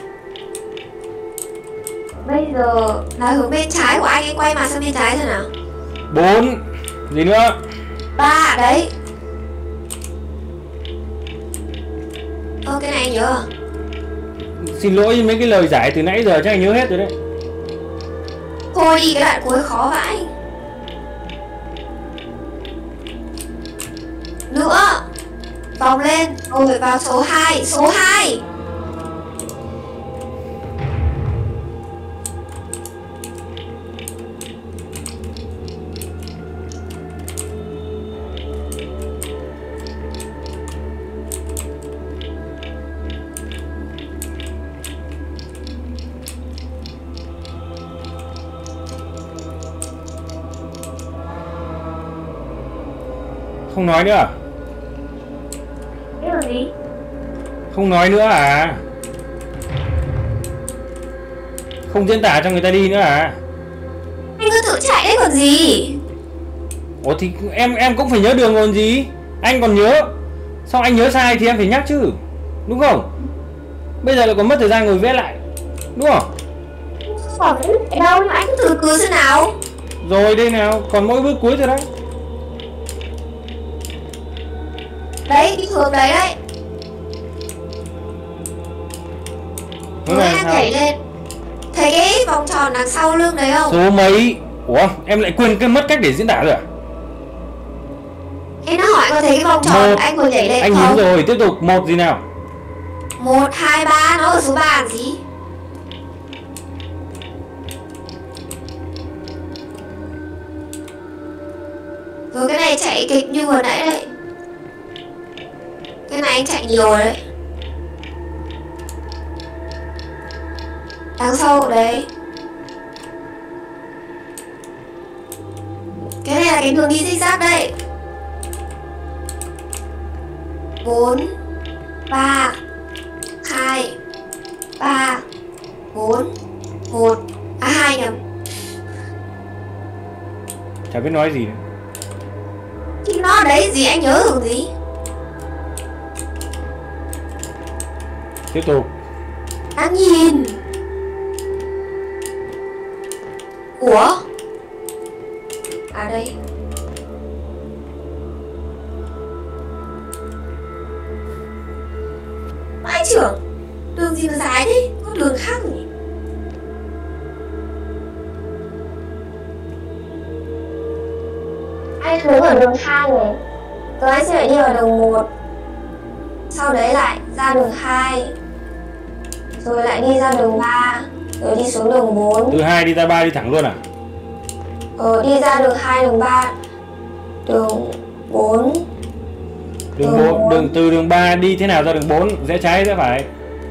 Bây giờ là hướng bên trái của anh, anh quay mặt sang bên trái thôi nào. bốn gì nữa? Ba đấy. Ơ cái này anh nhớ à? Xin lỗi mấy cái lời giải từ nãy giờ chắc anh nhớ hết rồi đấy. Thôi đi, cái đoạn cuối khó vãi. Nữa. Vòng lên, rồi vào số hai, số hai. Không nói nữa à? Cái là gì? Không nói nữa à? Không diễn tả cho người ta đi nữa à? Anh cứ tự chạy đấy còn gì. Ủa thì em em cũng phải nhớ đường còn gì. Anh còn nhớ. Xong anh nhớ sai thì em phải nhắc chứ. Đúng không? Bây giờ lại còn mất thời gian ngồi vẽ lại. Đúng không? Không phải đâu, nhưng mà anh cứ từ từ xem nào. Rồi đây nào, còn mỗi bước cuối rồi đấy. Đấy, cái hướng đấy đấy. Hướng Hướng này anh sao? nhảy lên. Thấy cái vòng tròn đằng sau lưng đấy không? Số mấy? Ủa, em lại quên cái mất cách để diễn tả rồi à? Em đã hỏi có thấy cái vòng tròn Một. anh vừa nhảy lên Anh không? nhớ rồi, tiếp tục. Một gì nào? Một, hai, ba, nó ở số ba làm gì? Rồi cái này chạy kịch như vừa nãy đấy. Cái này anh chạy nhiều rồi đấy. Đằng sau đấy. Cái này là cái đường đi zig zag đây. Bốn, ba, hai, ba, bốn, một, à hai nhầm. Chả biết nói gì nữa. Thì nó đấy gì anh nhớ được gì? Tiếp tục. Đang nhìn. Ủa? À đây. Anh trưởng, đường gì mà dài thế? Có đường khác nhỉ? Anh đứng ở đường hai này, rồi anh sẽ phải đi vào đường một, sau đấy lại ra đường hai, rồi lại đi ra đường ba, rồi đi xuống đường bốn. Từ hai đi ra ba đi thẳng luôn à? Ờ, đi ra đường hai, đường ba, đường bốn. Đường Đường bốn, đường từ đường ba đi thế nào ra đường bốn? Rẽ trái rẽ phải?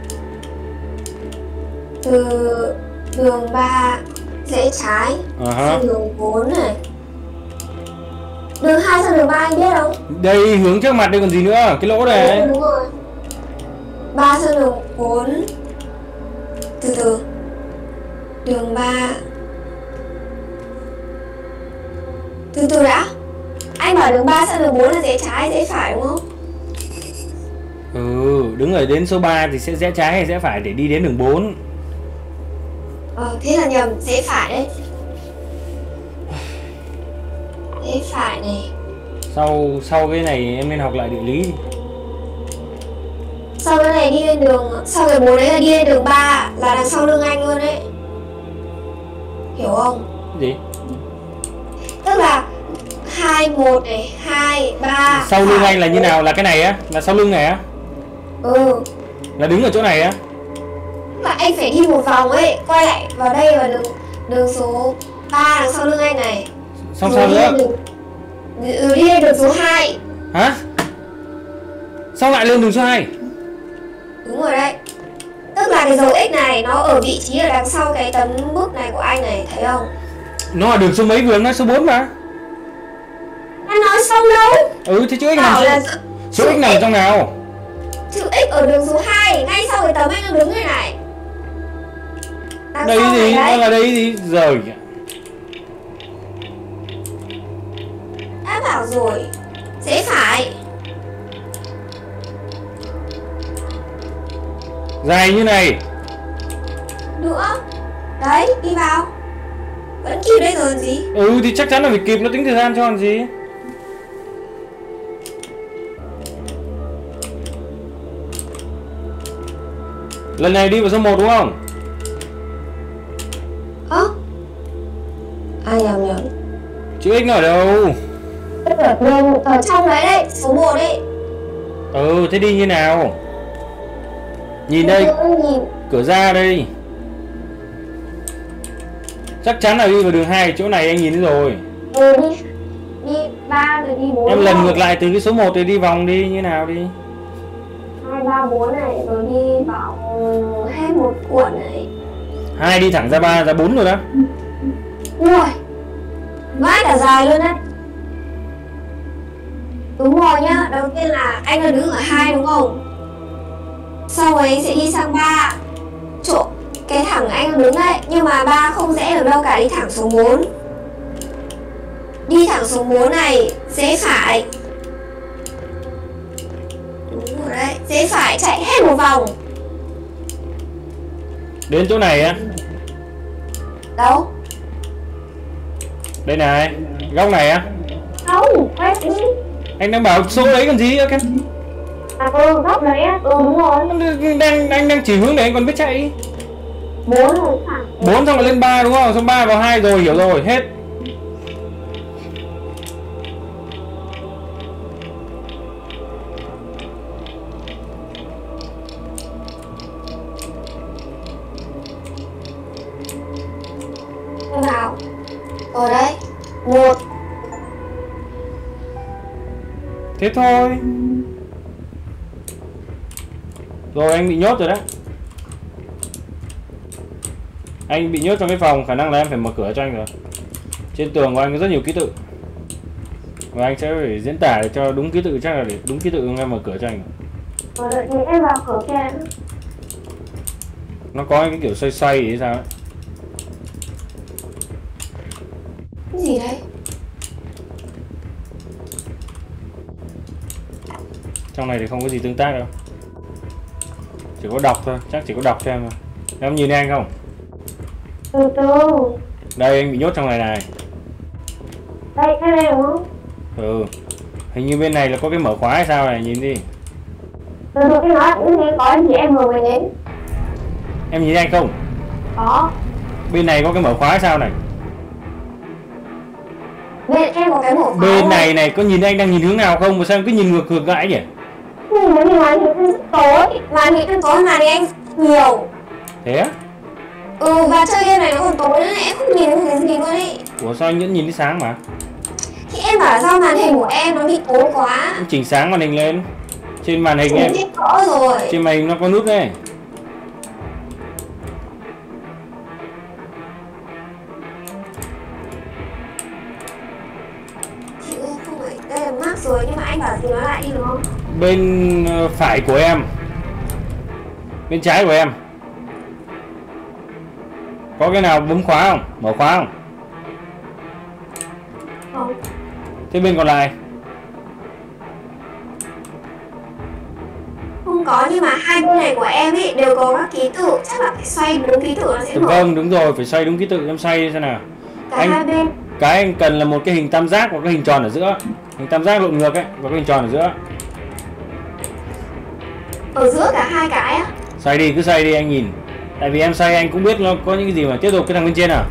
Từ đường ba rẽ trái, À ha. sang đường bốn này. Đường hai sang đường ba anh biết không? Đây hướng trước mặt đây còn gì nữa? Cái lỗ này. Ừ, đúng rồi. ba sang đường bốn. Từ từ. Đường ba. Từ từ đã. Anh bảo đường ba sang đường bốn là rẽ trái, rẽ phải đúng không? Ừ, đứng ở đến số ba thì sẽ rẽ trái hay rẽ phải để đi đến đường bốn. Ờ, thế là nhầm, rẽ phải đấy. Rẽ phải này. Sau sau cái này em nên học lại địa lý. Sau cái này đi lên đường, sau cái bốn đấy là đi lên đường ba, là đằng sau lưng anh luôn đấy. Hiểu không? Gì? Tức là hai, một này, hai, ba. Sau lưng anh là như nào? Là cái này á? Là sau lưng này á? Ừ. Là đứng ở chỗ này á? Mà anh phải đi một vòng ấy, quay lại vào đây vào đường đường số ba đằng sau lưng anh này. Xong Rồi sao đi nữa? lên đường, Ừ, đi lên đường số hai. Hả? Sao lại lên đường số hai? Đúng rồi đấy. Tức là cái dấu X này nó ở vị trí ở đằng sau cái tấm bút này của anh này, thấy không? Nó là đường số mấy vừa nói số bốn mà. Anh nói xong đâu? Ừ thì chữ X nằm Bảo là trong... Chữ X nằm trong nào? chữ X ở đường số hai, ngay sau cái tấm anh đang đứng này này. Đằng Đây sau gì? này Nó đấy. là đây gì? Rồi. Đã bảo rồi. Dễ phải. Dài như này. Nữa. Đấy, đi vào. Vẫn kịp đây rồi còn gì. Ừ thì chắc chắn là phải kịp, nó tính thời gian cho còn gì. Lần này đi vào số một đúng không? Ơ? Ai nhầm nhầm. Chữ X nó ở đâu? Ở, đường, ở trong đấy đấy, số một đấy. Ừ thế đi như nào? Nhìn đây, Nhìn. cửa ra đây. Chắc chắn là đi vào đường hai, chỗ này anh nhìn thấy rồi. Ừ đi. Đi ba rồi đi bốn. Em lần ngược lại từ cái số một thì đi vòng đi như nào đi. hai ba bốn này rồi đi vào hết một cuộn này. Hai đi thẳng ra ba, ra bốn rồi đó. Ui, vãi cả dài luôn đấy. Đúng rồi nhá, đầu tiên là anh đã đứng ở hai đúng không? Sau ấy sẽ đi sang ba. Chỗ cái thẳng anh đang đứng đấy, nhưng mà ba không rẽ được đâu cả, đi thẳng số bốn. Đi thẳng số bốn này, rẽ phải. Đúng rồi đấy, rẽ phải chạy hết một vòng. Đến chỗ này á. Đâu? Đây này, góc này á. Không, quay đi. Anh đang bảo số đấy còn gì nữa kìa. À ừ, góc đấy á, ừ đúng rồi. Đang anh đang chỉ hướng để anh còn biết chạy. Bốn rồi thẳng. Bốn xong rồi lên ba đúng không? Xong ba vào hai rồi, hiểu rồi, hết. Nào. Ở đây. Một. Thế thôi. Rồi anh bị nhốt rồi đó. Anh bị nhốt trong cái phòng, khả năng là em phải mở cửa cho anh rồi. Trên tường của anh có rất nhiều ký tự. Và anh sẽ phải diễn tả để cho đúng ký tự, chắc là để đúng ký tự em mở cửa cho anh. Ở đợi thì em vào cửa kia. Nó có cái kiểu xoay xoay thì sao ấy. Cái gì đấy? Trong này thì không có gì tương tác đâu. Chỉ có đọc thôi, chắc chỉ có đọc cho em thôi. Em nhìn thấy anh không? Từ từ. Đây anh bị nhốt trong này này. Đây, cái này đúng không? Ừ. Hình như bên này là có cái mở khóa hay sao này, nhìn đi. Từ từ cái nói cũng nghe có gì em vừa mới đến. Em nhìn thấy anh không? Có. Bên này có cái mở khóa hay sao này? Bên em có cái mở khóa. Bên này này có nhìn thấy anh đang nhìn hướng nào không? Mà sao em cứ nhìn ngược ngược lại nhỉ? Nhìn thấy màn hình rất tối. Màn hình tối màn hình anh nhiều. Thế á? Ừ, và chơi game này nó còn tối nữa này, em không nhìn thấy cái gì luôn ý. Ủa sao anh vẫn nhìn thấy sáng mà? Thì em bảo là do màn hình của em nó bị tối quá. Em chỉnh sáng màn hình lên. Trên màn hình em. Chỉnh rõ rồi. Trên màn hình nó có nút đây. Chịu không phải, đây là max rồi nhưng mà anh bảo gì nói lại đi đúng không? Bên phải của em. Bên trái của em. Có cái nào bấm khóa không? Mở khóa không? Không. Thế bên còn lại? Không có, nhưng mà hai bên này của em ấy đều có các ký tự, chắc là phải xoay đúng ký tự nó sẽ mở. Vâng, đúng rồi, phải xoay đúng ký tự, em xoay đi xem nào. Cả Anh... hai bên. Cái anh cần là một cái hình tam giác và cái hình tròn ở giữa. Hình tam giác lộn ngược ấy, và cái hình tròn ở giữa. Ở giữa cả hai cái á? Xoay đi, cứ xoay đi anh nhìn. Tại vì em xoay anh cũng biết nó có những cái gì mà tiếp tục. Cái thằng bên trên à?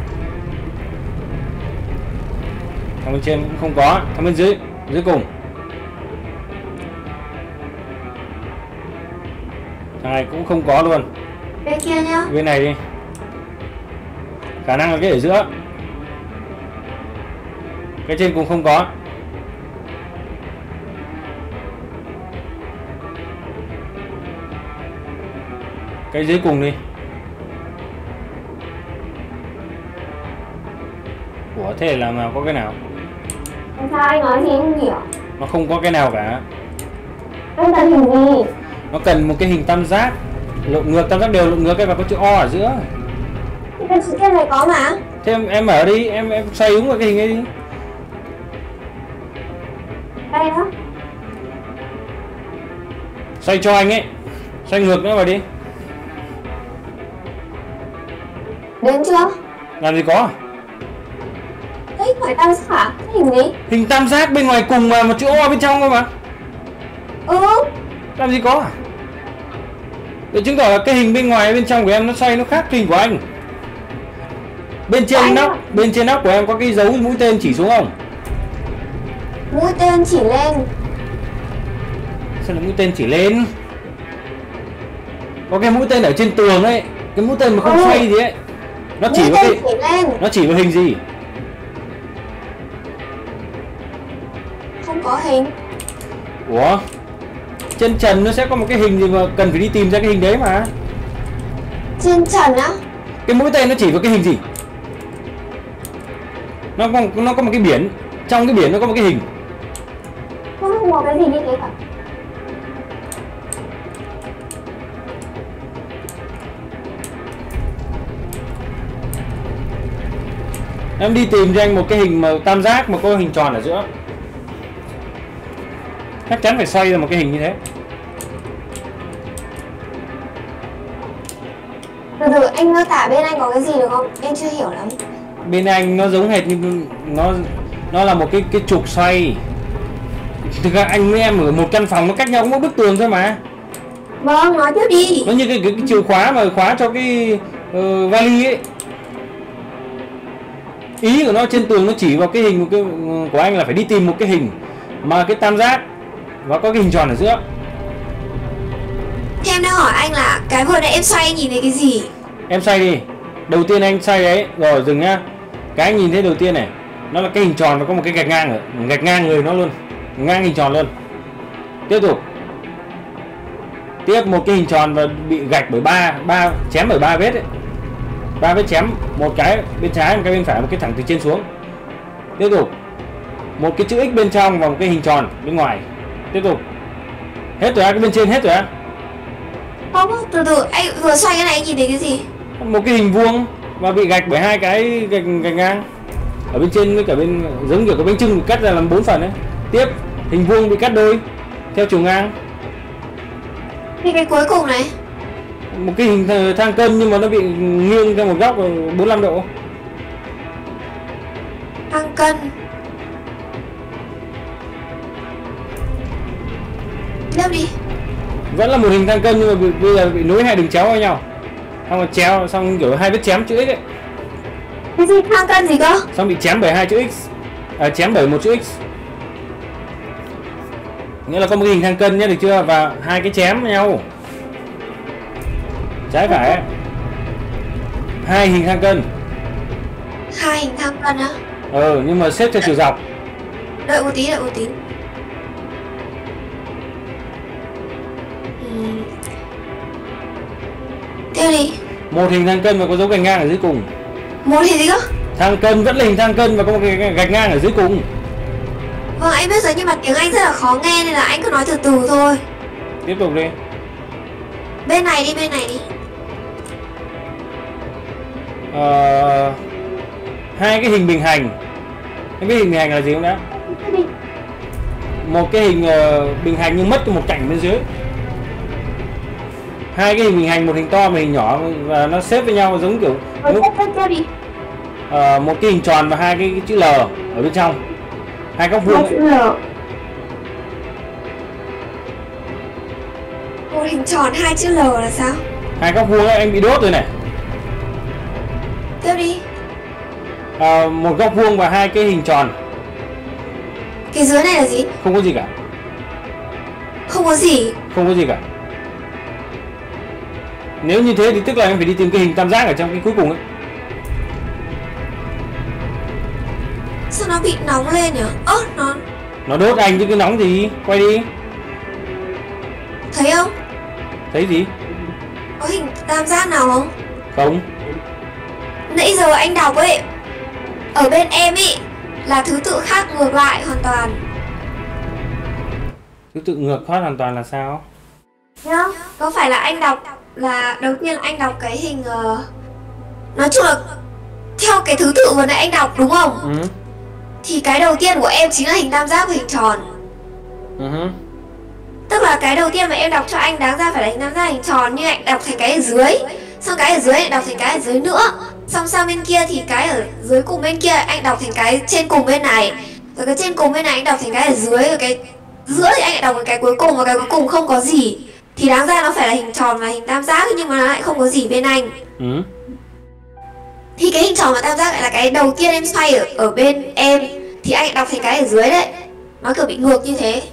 Thằng bên trên cũng không có. Thằng bên dưới, dưới cùng. Thằng này cũng không có luôn. Bên kia nhá. Bên này đi. Khả năng là cái ở giữa. Cái trên cùng không có. Cái dưới cùng đi. Ủa thế là mà có cái nào? Sao anh nói gì em không hiểu? Nó không có cái nào cả. Anh cần hình gì? Nó cần một cái hình tam giác, lộn ngược, tam giác đều lộn ngược cái và có chữ O ở giữa. Thì cái chữ này có mà. Thế em, em mở đi, em em xoay đúng vào cái hình ấy đi. Đây đó. Xoay cho anh ấy. Xoay ngược nữa vào đi. Đến chưa? Làm gì có? Đấy, phải tam giác hả? Cái hình gì? Hình tam giác bên ngoài cùng mà một chữ O bên trong thôi mà. Ừ. Làm gì có? Để chứng tỏ là cái hình bên ngoài bên trong của em nó xoay nó khác hình của anh. Bên trên nóc, bên trên nóc của em có cái dấu mũi tên chỉ xuống không? Mũi tên chỉ lên. Sao là mũi tên chỉ lên? Có cái mũi tên ở trên tường ấy, cái mũi tên mà không ừ. xoay gì ấy. Nó chỉ mũi vào tên cái chỉ lên. nó chỉ vào hình gì? Không có hình. Ủa? Trên trần nó sẽ có một cái hình gì mà cần phải đi tìm ra cái hình đấy mà. Trên trần á? Cái mũi tên nó chỉ vào cái hình gì? Nó có, nó có một cái biển, trong cái biển nó có một cái hình. Không có cái gì như thế cả. Em đi tìm cho anh một cái hình mà tam giác mà có hình tròn ở giữa. Chắc chắn phải xoay ra một cái hình như thế. Từ từ anh mô tả bên anh có cái gì được không? Em chưa hiểu lắm. Bên anh nó giống hệt như nó nó là một cái cái trục xoay. Thực ra anh với em ở một căn phòng nó cách nhau có một bức tường thôi mà. Vâng, nói tiếp đi. Nó như cái, cái, cái chìa khóa mà khóa cho cái uh, vali ấy. Ý của nó trên tường nó chỉ vào cái hình cái, của anh là phải đi tìm một cái hình mà cái tam giác và có cái hình tròn ở giữa. Thì em đang hỏi anh là cái vừa nãy em xoay anh nhìn thấy cái gì? Em xoay đi. Đầu tiên anh xoay đấy, rồi dừng nhá. Cái anh nhìn thấy đầu tiên này, nó là cái hình tròn và có một cái gạch ngang ở gạch ngang người nó luôn, ngang hình tròn luôn. Tiếp tục. Tiếp một cái hình tròn và bị gạch bởi ba ba chém bởi ba vết ấy. Ba vết chém, một cái bên trái, một cái bên phải, một cái thẳng từ trên xuống. Tiếp tục. Một cái chữ X bên trong và một cái hình tròn bên ngoài. Tiếp tục. Hết rồi á, cái bên trên hết rồi á. Không, từ từ, anh vừa xoay cái này anh nhìn thấy cái gì? Một cái hình vuông và bị gạch bởi hai cái gạch, gạch ngang ở bên trên với cả bên, giống kiểu cái bánh chưng bị cắt ra làm bốn phần ấy. Tiếp, hình vuông bị cắt đôi theo chiều ngang. Thì cái cuối cùng này. Một cái hình thang cân nhưng mà nó bị nghiêng theo một góc bốn mươi lăm độ. Thang cân. Đâu đi. Vẫn là một hình thang cân nhưng mà bị, bây giờ bị nối hai đường chéo với nhau. Xong rồi chéo, xong kiểu hai vết chém chữ X ấy. Cái gì thang cân gì cơ? Xong bị chém bởi hai chữ X. À, chém bởi một chữ X. Nghĩa là có một cái hình thang cân nhé, được chưa? Và hai cái chém với nhau. Trái phải ấy. Hai hình thang cân. Hai hình thang cân á? Ừ, nhưng mà xếp theo chiều dọc. Đợi một tí, đợi một tí. Uhm. Tiếp đi. Một hình thang cân và có dấu gạch ngang ở dưới cùng. Một hình gì cơ? Thang cân vẫn là hình thang cân và có một cái gạch ngang ở dưới cùng. Vâng, anh biết rồi nhưng mà tiếng Anh rất là khó nghe nên là anh cứ nói từ từ thôi. Tiếp tục đi. Bên này đi, bên này đi. Ờ, hai cái hình bình hành. Cái hình bình hành là gì không đã? Một cái hình uh, bình hành nhưng mất một cạnh bên dưới. Hai cái hình bình hành, một hình to một hình nhỏ và nó xếp với nhau giống kiểu Rồi, tiếp, tiếp đi. Uh, một cái hình tròn và hai cái, cái chữ L ở bên trong. Hai góc vuông. Hai chữ L. Một hình tròn hai chữ L là sao? Hai góc vuông ấy, anh bị đốt rồi này. Tiếp đi. Uh, một góc vuông và hai cái hình tròn. Cái dưới này là gì? Không có gì cả. Không có gì. Không có gì cả. Nếu như thế thì tức là em phải đi tìm cái hình tam giác ở trong cái cuối cùng ấy. Sao nó bị nóng lên nhỉ? Ơ, nó... Nó đốt anh chứ cái nóng gì. Quay đi. Thấy không? Thấy gì? có hình tam giác nào không? Không. Nãy giờ anh đọc ấy, ở bên em ấy là thứ tự khác ngược lại hoàn toàn. Thứ tự ngược khác hoàn toàn là sao? Nhá, có phải là anh đọc là đầu tiên anh đọc cái hình uh, nói chung là theo cái thứ tự vừa nãy anh đọc đúng không? Ừ. Thì cái đầu tiên của em chính là hình tam giác và hình tròn. Ừ. Tức là cái đầu tiên mà em đọc cho anh đáng ra phải là hình tam giác hình tròn, nhưng anh đọc thành cái ở dưới, xong cái ở dưới anh đọc thành cái ở dưới nữa, xong sang bên kia thì cái ở dưới cùng bên kia anh đọc thành cái trên cùng bên này, rồi cái trên cùng bên này anh đọc thành cái ở dưới, rồi cái giữa thì anh lại đọc cái cuối cùng, và cái cuối cùng không có gì, thì đáng ra nó phải là hình tròn và hình tam giác, nhưng mà nó lại không có gì bên anh. Ừ. Thì cái hình tròn và tam giác lại là cái đầu tiên em xoay ở, ở bên em, thì anh lại đọc thành cái ở dưới đấy, nó kiểu bị ngược như thế.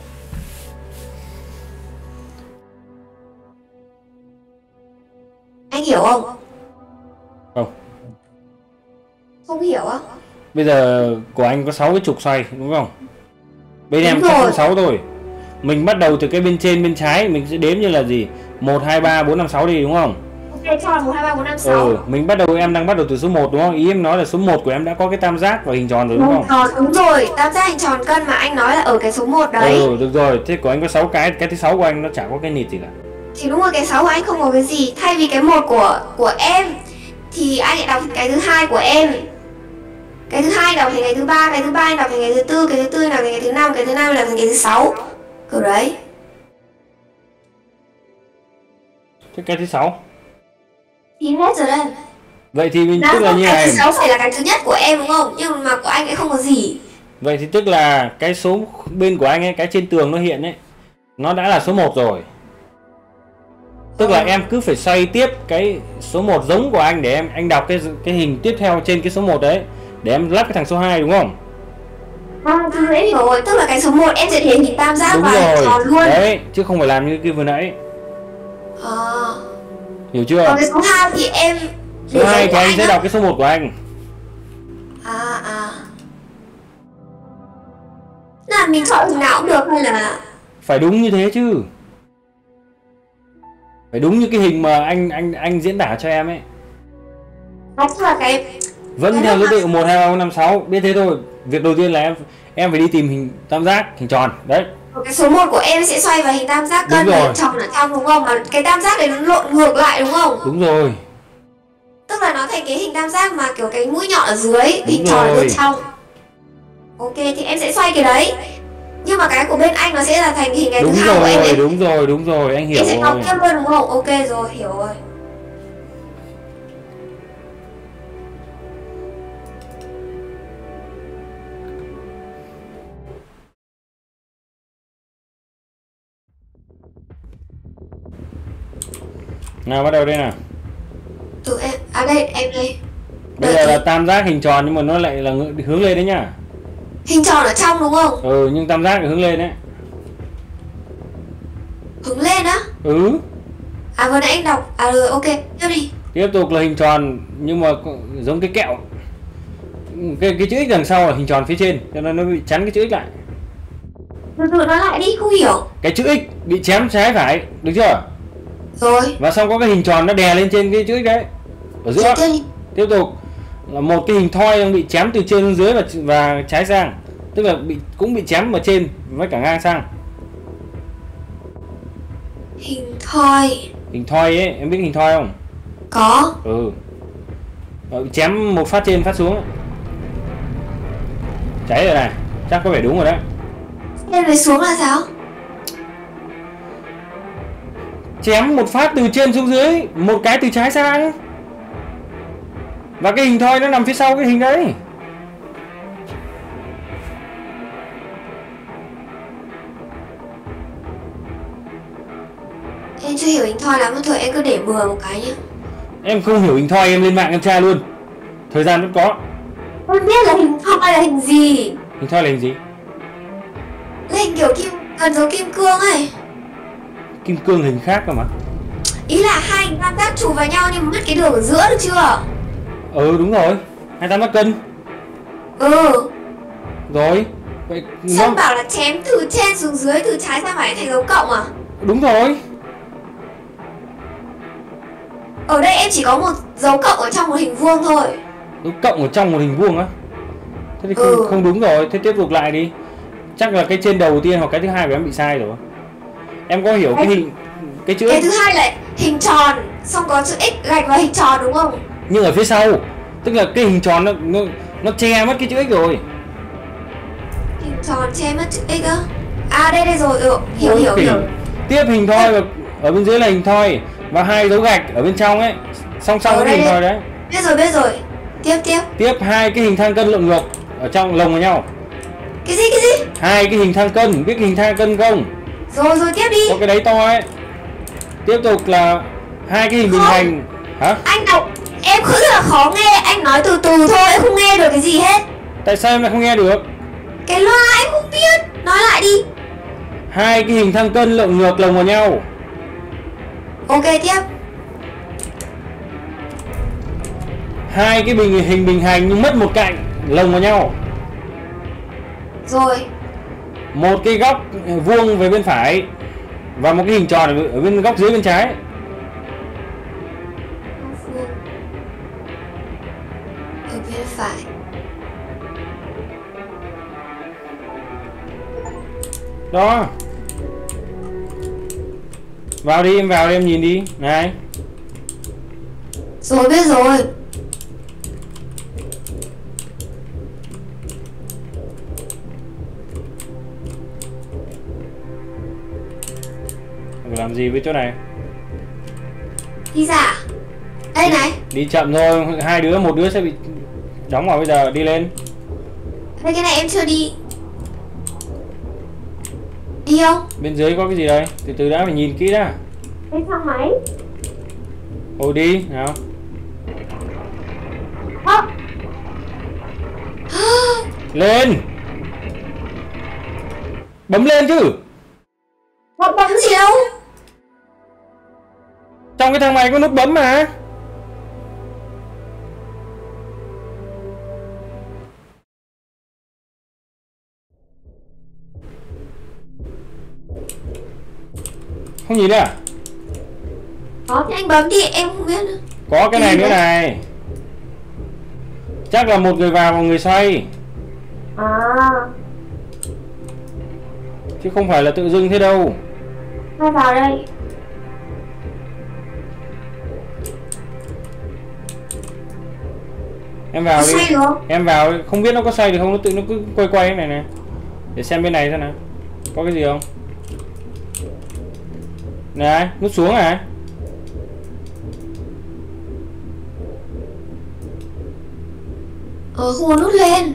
Anh hiểu không? Không. Không hiểu á? Bây giờ của anh có sáu cái trục xoay đúng không? Bên Đúng em chắc rồi. có sáu thôi. Mình bắt đầu từ cái bên trên bên trái mình sẽ đếm như là gì? một hai ba bốn năm sáu đi đúng không? Ok, cho là một hai ba bốn năm sáu. Ừ, mình bắt đầu em đang bắt đầu từ số một đúng không? Ý em nói là số một của em đã có cái tam giác và hình tròn rồi đúng Hình không? tròn, đúng rồi, tam giác hình tròn cân mà anh nói là ở cái số một đấy. Ừ, được rồi. Thế của anh có sáu cái, cái thứ sáu của anh nó chả có cái nịt gì cả. Thì đúng rồi, cái sáu của anh không có cái gì. Thay vì cái một của của em thì anh lại đọc thành cái thứ hai của em. Cái thứ hai đọc thành cái thứ ba, cái thứ ba anh đọc thành cái thứ tư, cái thứ tư đọc thành cái thứ năm, cái thứ năm đọc thành cái thứ sáu. Kiểu đấy. Thế cái thứ sáu. Thì hết rồi đây. Vậy thì mình Đó, tức là như cái này. thứ sáu phải là cái thứ nhất của em đúng không? Nhưng mà của anh ấy không có gì. Vậy thì tức là cái số bên của anh ấy, cái trên tường nó hiện ấy, nó đã là số một rồi. Tức là Ừ. em cứ phải xoay tiếp cái số một giống của anh để em anh đọc cái cái hình tiếp theo trên cái số một đấy để em lắp cái thằng số hai đúng không? À, thì dễ hiểu rồi, tức là cái số một em sẽ thể hình tam giác Đúng và hình rồi. tròn luôn. Đấy, chứ không phải làm như cái vừa nãy. À. Hiểu chưa? Còn cái số hai thì em Số hai thì anh sẽ á. đọc cái số một của anh. À à. Là mình chọn hình nào cũng được hay là Phải đúng như thế chứ. Phải đúng như cái hình mà anh anh anh diễn tả cho em ấy. nó tức là cái Vẫn cái theo đó thứ là- tự một hai ba bốn năm sáu, biết thế thôi. Việc đầu tiên là em em phải đi tìm hình tam giác, hình tròn. Đấy. cái số một của em sẽ xoay vào hình tam giác cân Đúng và rồi. hình tròn ở trong đúng không? Mà cái tam giác đấy nó lộn ngược lại đúng không? Đúng rồi. Tức là nó thành cái hình tam giác mà kiểu cái mũi nhọn ở dưới, hình Đúng tròn ở rồi. bên trong. Ok thì em sẽ xoay cái đấy. Nhưng mà cái của bên anh nó sẽ là thành hình cái Đúng thứ hai của em rồi, ấy. đúng rồi, đúng rồi, anh hiểu Em sẽ đọc rồi. tiếp luôn đúng không? Ok rồi, hiểu rồi. Nào bắt đầu đây nào. Tụi em, à đây, em đây. Bây giờ là tam giác hình tròn nhưng mà nó lại là ngự- hướng lên đấy nhá. Hình tròn ở trong đúng không? Ừ, nhưng tam giác là hướng lên đấy. Hướng lên á. Ừ. À vừa nãy anh đọc, à rồi ok, tiếp đi. Tiếp tục là hình tròn nhưng mà cũng giống cái kẹo. Cái cái chữ x đằng sau là hình tròn phía trên cho nên nó bị chắn cái chữ x lại. Từ từ nói lại đi, không hiểu. Cái chữ x bị chém trái phải, được chưa? Rồi, Và xong có cái hình tròn nó đè lên trên cái chữ x đấy. Ở giữa. tiếp đi. Tiếp tục là một cái hình thoi đang bị chém từ trên xuống dưới và và trái sang, tức là bị cũng bị chém ở trên với cả ngang sang. Hình thoi. Hình thoi ấy, em biết hình thoi không? Có. Ừ. Và bị chém một phát trên phát xuống ấy. Cháy rồi này, chắc có vẻ đúng rồi đấy. Lên với xuống là sao? Chém một phát từ trên xuống dưới, một cái từ trái sang. Và cái hình thoi nó nằm phía sau cái hình đấy. Em chưa hiểu hình thoi lắm, thôi em cứ để bừa một cái nhé. Em không hiểu hình thoi em lên mạng em tra luôn. Thời gian vẫn có. Không biết là hình thoi là hình gì. Hình thoi là hình gì? Là hình kiểu kim, gần giống kim cương ấy. Kim cương hình khác cơ mà. Ý là hai hình tam giác chụp vào nhau nhưng mà mất cái đường ở giữa được chưa? Ừ đúng rồi, hai tam giác cân. Ừ. Rồi. Vậy Sơn nó... bảo là chém từ trên xuống dưới, từ trái sang phải thành dấu cộng à? Đúng rồi. Ở đây em chỉ có một dấu cộng ở trong một hình vuông thôi. Dấu cộng ở trong một hình vuông á? Thế thì không, Ừ. không đúng rồi, thế tiếp tục lại đi. Chắc là cái trên đầu tiên hoặc cái thứ hai của em bị sai rồi. Em có hiểu cái hình cái chữ Cái X thứ hai là hình tròn, xong có chữ X gạch vào hình tròn đúng không? nhưng ở phía sau, tức là cái hình tròn nó nó, nó che mất cái chữ X rồi. Hình tròn che mất chữ X á? À đây đây rồi, ừ, hiểu Ôi, hiểu khỉ. hiểu. Tiếp hình thoi và ở bên dưới là hình thoi và hai dấu gạch ở bên trong ấy, song song Ở với đây hình đây. thoi đấy. Biết rồi biết rồi. Tiếp tiếp. Tiếp hai cái hình thang cân lộn ngược ở trong lồng vào nhau. Cái gì cái gì? Hai cái hình thang cân, biết hình thang cân không? Rồi rồi tiếp đi. Có cái đấy to ấy. Tiếp tục là hai cái hình bình Không. hành. Hả? Anh đọc em rất là khó nghe, anh nói từ từ thôi, em không nghe được cái gì hết. Tại sao em lại không nghe được? Cái loa em không biết. Nói lại đi. Hai cái hình thang cân lộn ngược lồng vào nhau. Ok tiếp. Hai cái bình hình bình hành nhưng mất một cạnh lồng vào nhau. Rồi. Một cái góc vuông về bên phải và một cái hình tròn ở bên góc dưới bên trái. Ở bên phải. Đó. Vào đi, em vào đi, em nhìn đi. Này. Rồi biết rồi. Phải làm gì với chỗ này? Đi ra. Đây này. Đi chậm thôi, hai đứa, một đứa sẽ bị đóng vào bây giờ, đi lên. Đây cái này em chưa đi. Đi không? Bên dưới có cái gì đây? Từ từ đã, phải nhìn kỹ đã. Lên thang máy. Ôi đi, nào. Ơ. Lên. Bấm lên chứ. Bấm bấm gì đâu? Trong cái thang máy có nút bấm mà. Không nhìn đấy à? Có thì anh bấm đi, em không biết nữa. Có cái này nữa này. Chắc là một người vào một người xoay. À. Chứ không phải là tự dưng thế đâu. Hai vào đây. Em vào đi. Xoay được không? Em vào, không biết nó có xoay được không, nó tự nó cứ quay quay cái này này. Để xem bên này xem nào. Có cái gì không? Này, nút xuống à? Ờ, không có nút lên.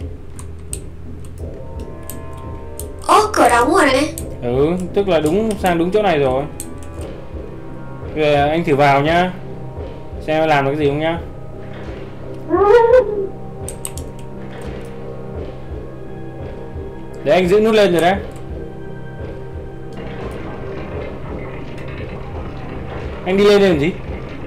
Ơ, cửa đóng rồi này. Ừ, tức là đúng sang đúng chỗ này rồi. Rồi anh thử vào nhá. Xem em làm được cái gì không nhá. Để anh giữ nút lên rồi đấy. Anh đi lên đây làm gì?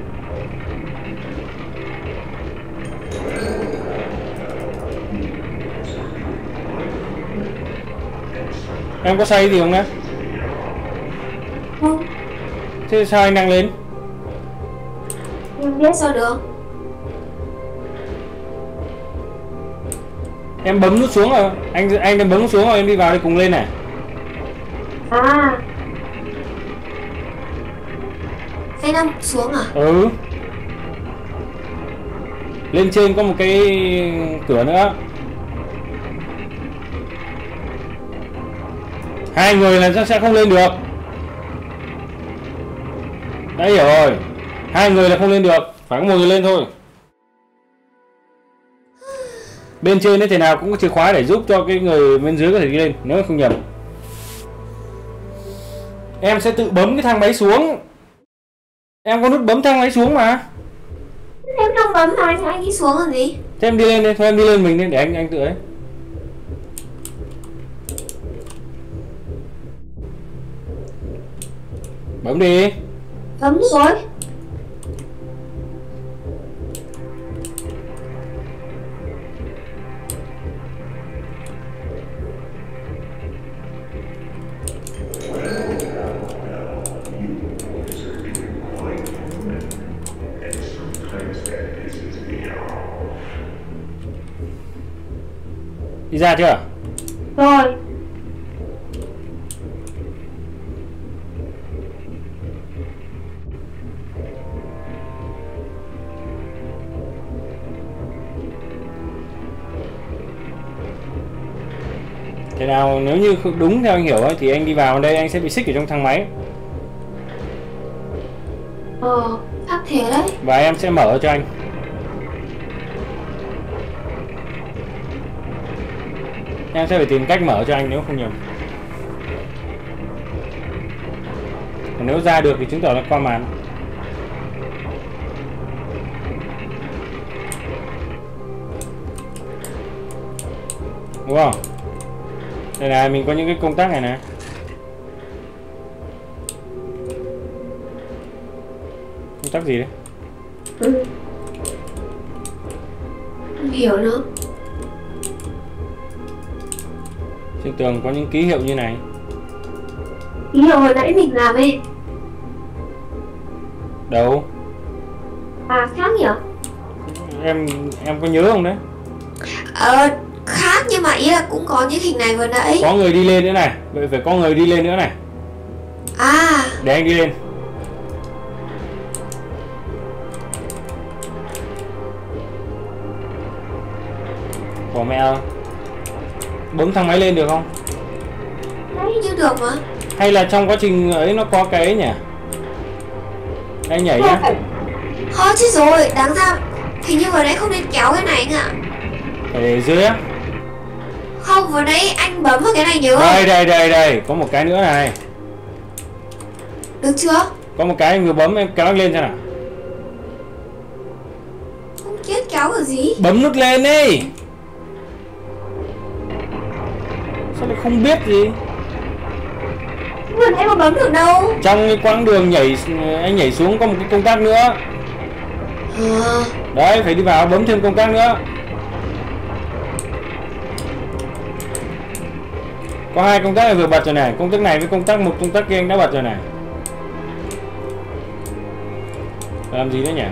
Em có say gì không đấy? Không, Thế sao anh đang lên? em biết sao được. Em bấm nút xuống rồi. Anh anh đang bấm nút xuống rồi, em đi vào đây cùng lên này. À. Anh đang xuống à? Ừ. Lên trên có một cái cửa nữa. Hai người là chắc sẽ không lên được. Đã hiểu rồi. Hai người là không lên được, phải có một người lên thôi. Bên trên ấy thế nào cũng có chìa khóa để giúp cho cái người bên dưới có thể đi lên, nếu không nhầm. Em sẽ tự bấm cái thang máy xuống. Em có nút bấm thang máy xuống mà. Em đang bấm mà anh, anh đi xuống làm gì? Thế em đi lên đi, thôi em đi lên mình đi để anh anh tự ấy. Bấm đi. Bấm rồi. Đi ra chưa? Rồi. Thế nào nếu như đúng theo anh hiểu ấy, thì anh đi vào đây anh sẽ bị xích ở trong thang máy. Ờ, chắc thế đấy. Và em sẽ mở cho anh. Em sẽ phải tìm cách mở cho anh nếu không nhầm. Còn nếu ra được thì chứng tỏ là qua màn. Đúng không? Đây này, mình có những cái công tắc này này. Công tắc gì đấy? Ừ. Không hiểu nữa. Trên tường có những ký hiệu như này. Ký hiệu hồi nãy mình làm ấy. Đâu? À, khác nhỉ? Em em có nhớ không đấy? Ờ, khác nhưng mà ý là cũng có những hình này vừa nãy. Có người đi lên nữa này. Vậy phải có người đi lên nữa này. À. Để anh đi lên. Của mẹ bấm thang máy lên được không? Đấy, như được mà. Hay là trong quá trình ấy nó có cái ấy nhỉ? Anh nhảy nhá. Thôi chết rồi, đáng ra hình như vừa nãy không nên kéo cái này anh ạ. Phải để dưới á. Không, vừa nãy anh bấm vào cái này nhớ. Đây đây đây đây, có một cái nữa này. Được chưa? Có một cái anh vừa bấm, em kéo anh lên xem nào. Không biết kéo kiểu gì. Bấm nút lên đi. Sao lại không biết gì? Vừa nãy mà bấm được đâu. Trong cái quãng đường nhảy anh nhảy xuống có một cái công tắc nữa. À. Đấy, phải đi vào bấm thêm công tắc nữa. Có hai công tắc này vừa bật rồi này, công tắc này với công tắc một công tắc kia anh đã bật rồi này. Làm gì nữa nhỉ?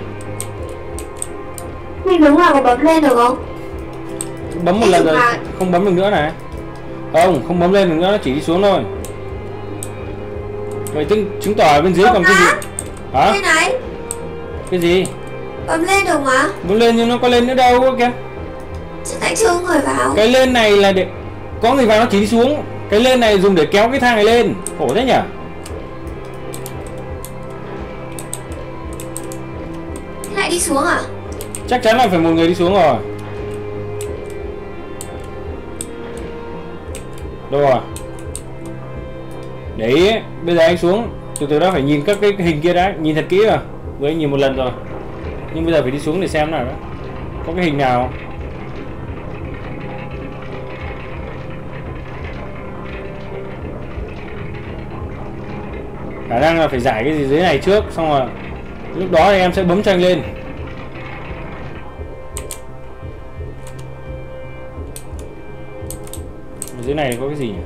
Mình đúng là có bấm lên được không? Bấm một Ê, lần rồi mà... không bấm được nữa này. Không, không bấm lên được nữa, nó chỉ đi xuống thôi. Vậy tức chứng tỏ ở bên dưới còn cái gì? Hả? Đây này. Cái gì? Bấm lên được mà. Bấm lên nhưng nó có lên nữa đâu kìa. Chứ tại chưa người vào. Cái lên này là để có người vào nó chỉ đi xuống. Cái lên này dùng để kéo cái thang này lên. Khổ thế nhỉ? Thế lại đi xuống à? Chắc chắn là phải một người đi xuống rồi. Đâu rồi? Đấy, bây giờ anh xuống. Từ từ đó phải nhìn các cái hình kia đã. Nhìn thật kỹ vào. Vừa anh nhìn một lần rồi. Nhưng bây giờ phải đi xuống để xem nào đó. Có cái hình nào. Khả năng là phải giải cái gì dưới này trước. Xong rồi lúc đó thì em sẽ bấm cho anh lên. Dưới này có cái gì nhỉ?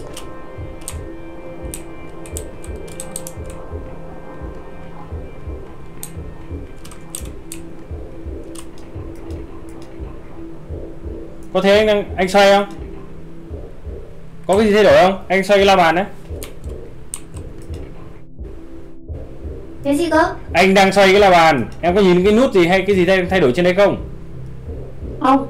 Có thế anh đang anh xoay không? Có cái gì thay đổi không? Anh xoay cái la bàn đấy. Cái gì cơ? Anh đang xoay cái la bàn. Em có nhìn cái nút gì hay cái gì thay, thay đổi trên đây không? Không.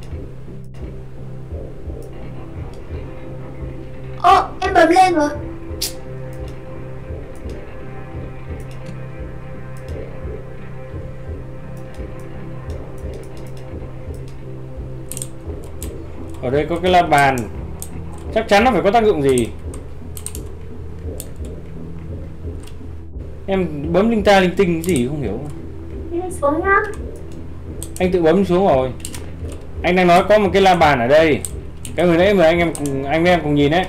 Ồ, em bấm lên rồi. Ở đây có cái la bàn. Chắc chắn nó phải có tác dụng gì. Em bấm linh ta linh tinh cái gì không hiểu. Đi xuống nhá. Anh tự bấm xuống rồi. Anh đang nói có một cái la bàn ở đây. Cái hồi nãy mà anh em cùng anh với em cùng nhìn đấy.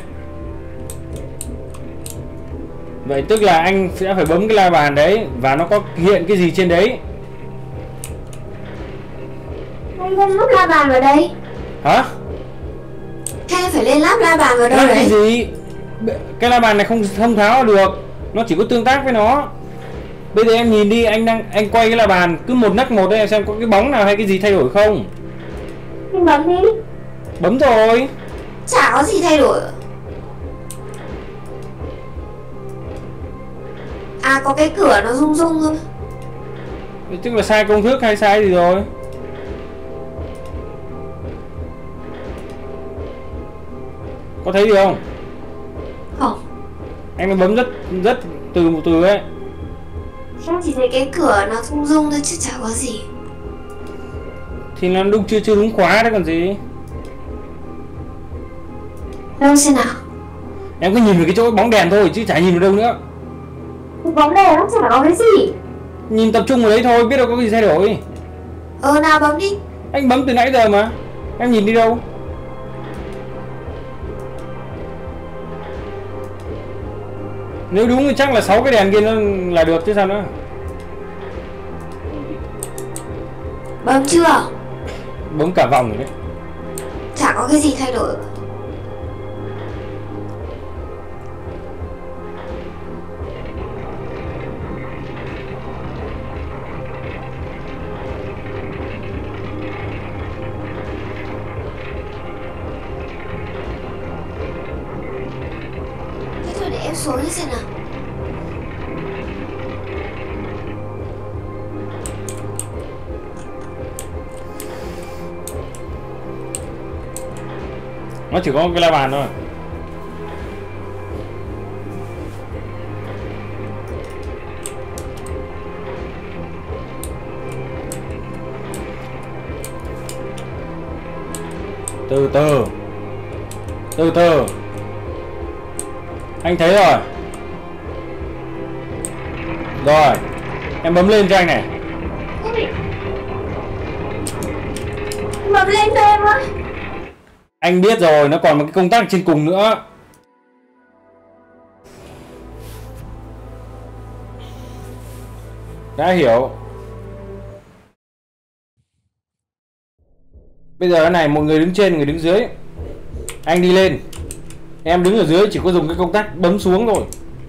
Vậy tức là anh sẽ phải bấm cái la bàn đấy và nó có hiện cái gì trên đấy. Hay lên lắp la bàn vào đây. Hả? Hay phải lên lắp la bàn vào đâu Lắp đấy? cái gì? Cái la bàn này không thông tháo được. Nó chỉ có tương tác với nó. Bây giờ em nhìn đi, anh đang anh quay cái la bàn cứ một nấc một đây xem có cái bóng nào hay cái gì thay đổi không. Mình bấm đi. Bấm rồi. Chả có gì thay đổi. À có cái cửa nó rung rung thôi. Tức là sai công thức hay sai gì rồi? Có thấy gì không? Không. Anh bấm rất rất từ một từ ấy. Em chỉ thấy cái cửa nó rung rung thôi chứ chả có gì. Thì nó đúng chưa chưa đúng khóa đấy còn gì. Đâu xem nào. Em cứ nhìn vào cái chỗ bóng đèn thôi chứ chả nhìn vào đâu nữa. Cái bóng đèn nó chả có cái gì. Nhìn tập trung vào đấy thôi, biết đâu có cái gì thay đổi. Ờ nào bấm đi. Anh bấm từ nãy giờ mà. Em nhìn đi đâu? Nếu đúng thì chắc là sáu cái đèn kia nó là được chứ sao nữa. Bấm chưa? Bấm cả vòng rồi đấy. Chả có cái gì thay đổi. Thế thôi để em xuống đi xem nào. Nó chỉ có cái la bàn thôi. Từ từ. Từ từ. Anh thấy rồi. Rồi. Em bấm lên cho anh này. Bấm lên cho em ơi. Anh biết rồi, nó còn một cái công tắc trên cùng nữa. Đã hiểu. Bây giờ cái này một người đứng trên, người đứng dưới. Anh đi lên. Em đứng ở dưới chỉ có dùng cái công tắc bấm xuống thôi.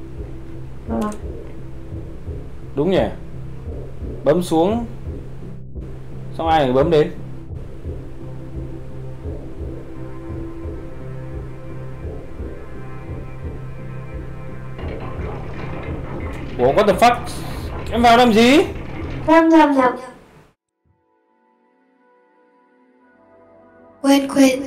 Đúng nhỉ? Bấm xuống. Xong ai người bấm đến. Ủa what the fuck? Em vào làm gì? Nhầm nhầm nhầm. Quên quên.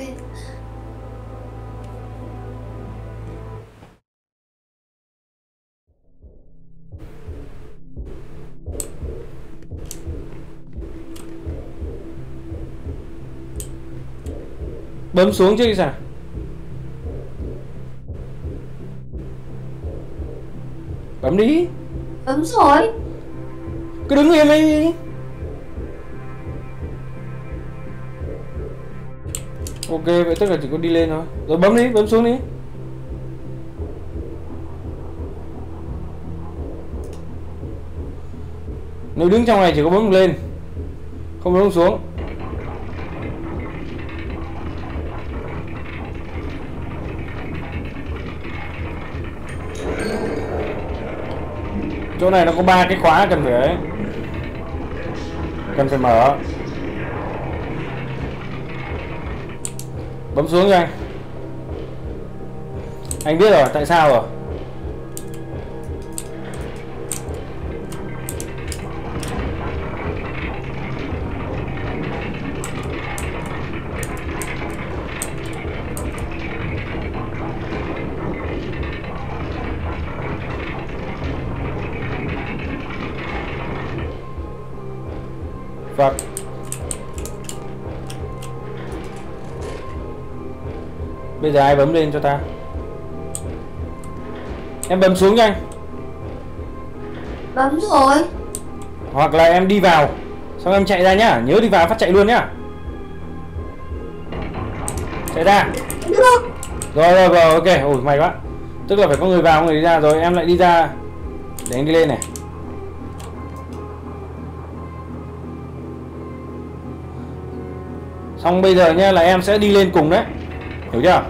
Bấm xuống chứ sao? Bấm đi. Bấm rồi. Cứ đứng im đi. Ok vậy tức là chỉ có đi lên thôi. Rồi bấm đi, bấm xuống đi. Nếu đứng trong này chỉ có bấm lên, không bấm xuống. Chỗ này nó có ba cái khóa cần phải ấy. Cần phải mở. Bấm xuống cho anh. Anh biết rồi, tại sao rồi. Vâng. Bây giờ ai bấm lên cho ta? Em bấm xuống cho anh. Bấm rồi. Hoặc là em đi vào, xong em chạy ra nhá. Nhớ đi vào phát chạy luôn nhá. Chạy ra. Được. Rồi rồi rồi ok. Ôi may quá. Tức là phải có người vào người đi ra. Rồi em lại đi ra. Để anh đi lên này. Xong bây giờ nhá là em sẽ đi lên cùng đấy. Hiểu chưa?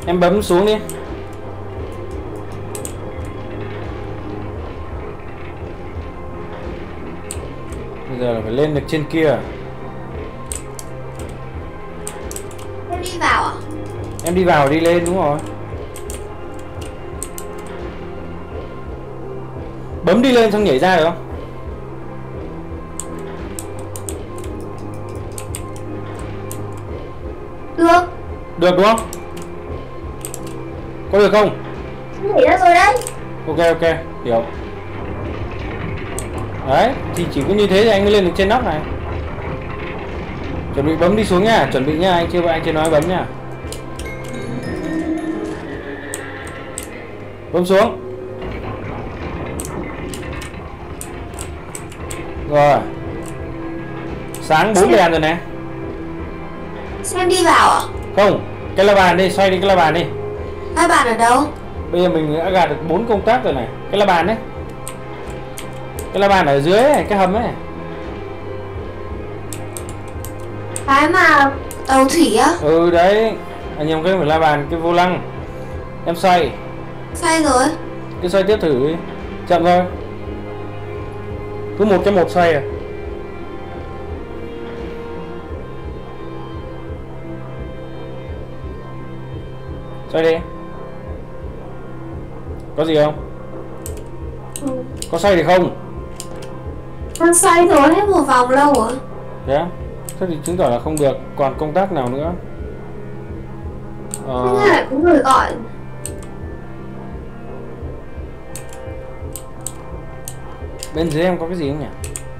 Em bấm xuống đi. Bây giờ là phải lên được trên kia. Em đi vào à? Em đi vào đi lên, đúng rồi. Bấm đi lên xong nhảy ra được không? Được. Được đúng không? Có được không? Nhảy ra rồi đấy. Ok ok, hiểu. Đấy, thì chỉ có như thế thì anh mới lên được trên nóc này. Chuẩn bị bấm đi xuống nha, chuẩn bị nha, anh chưa anh chưa nói bấm nha. Bấm xuống. Rồi. Sáng bốn đèn rồi nè. Xem đi vào à? Không, cái la bàn đi, xoay đi cái la bàn đi. Hai bạn ở đâu? Bây giờ mình đã gạt được bốn công tắc rồi này. Cái la bàn đấy. Cái la bàn ở dưới này, cái hầm ấy. Cái mà tàu thủy á? Ừ đấy. Anh nhầm cái phải la bàn, cái vô lăng. Em xoay. Sai rồi. Cứ xoay tiếp thử đi. Chậm thôi. Cứ một cái một xoay à. Xoay đi. Có gì không? Ừ. Có xoay thì không? Con xoay rồi hết một vòng lâu rồi. Thế á? Thế thì chứng tỏ là không được. Còn công tắc nào nữa? Ờ... Thế này cũng người gọi. Bên dưới em có cái gì không nhỉ?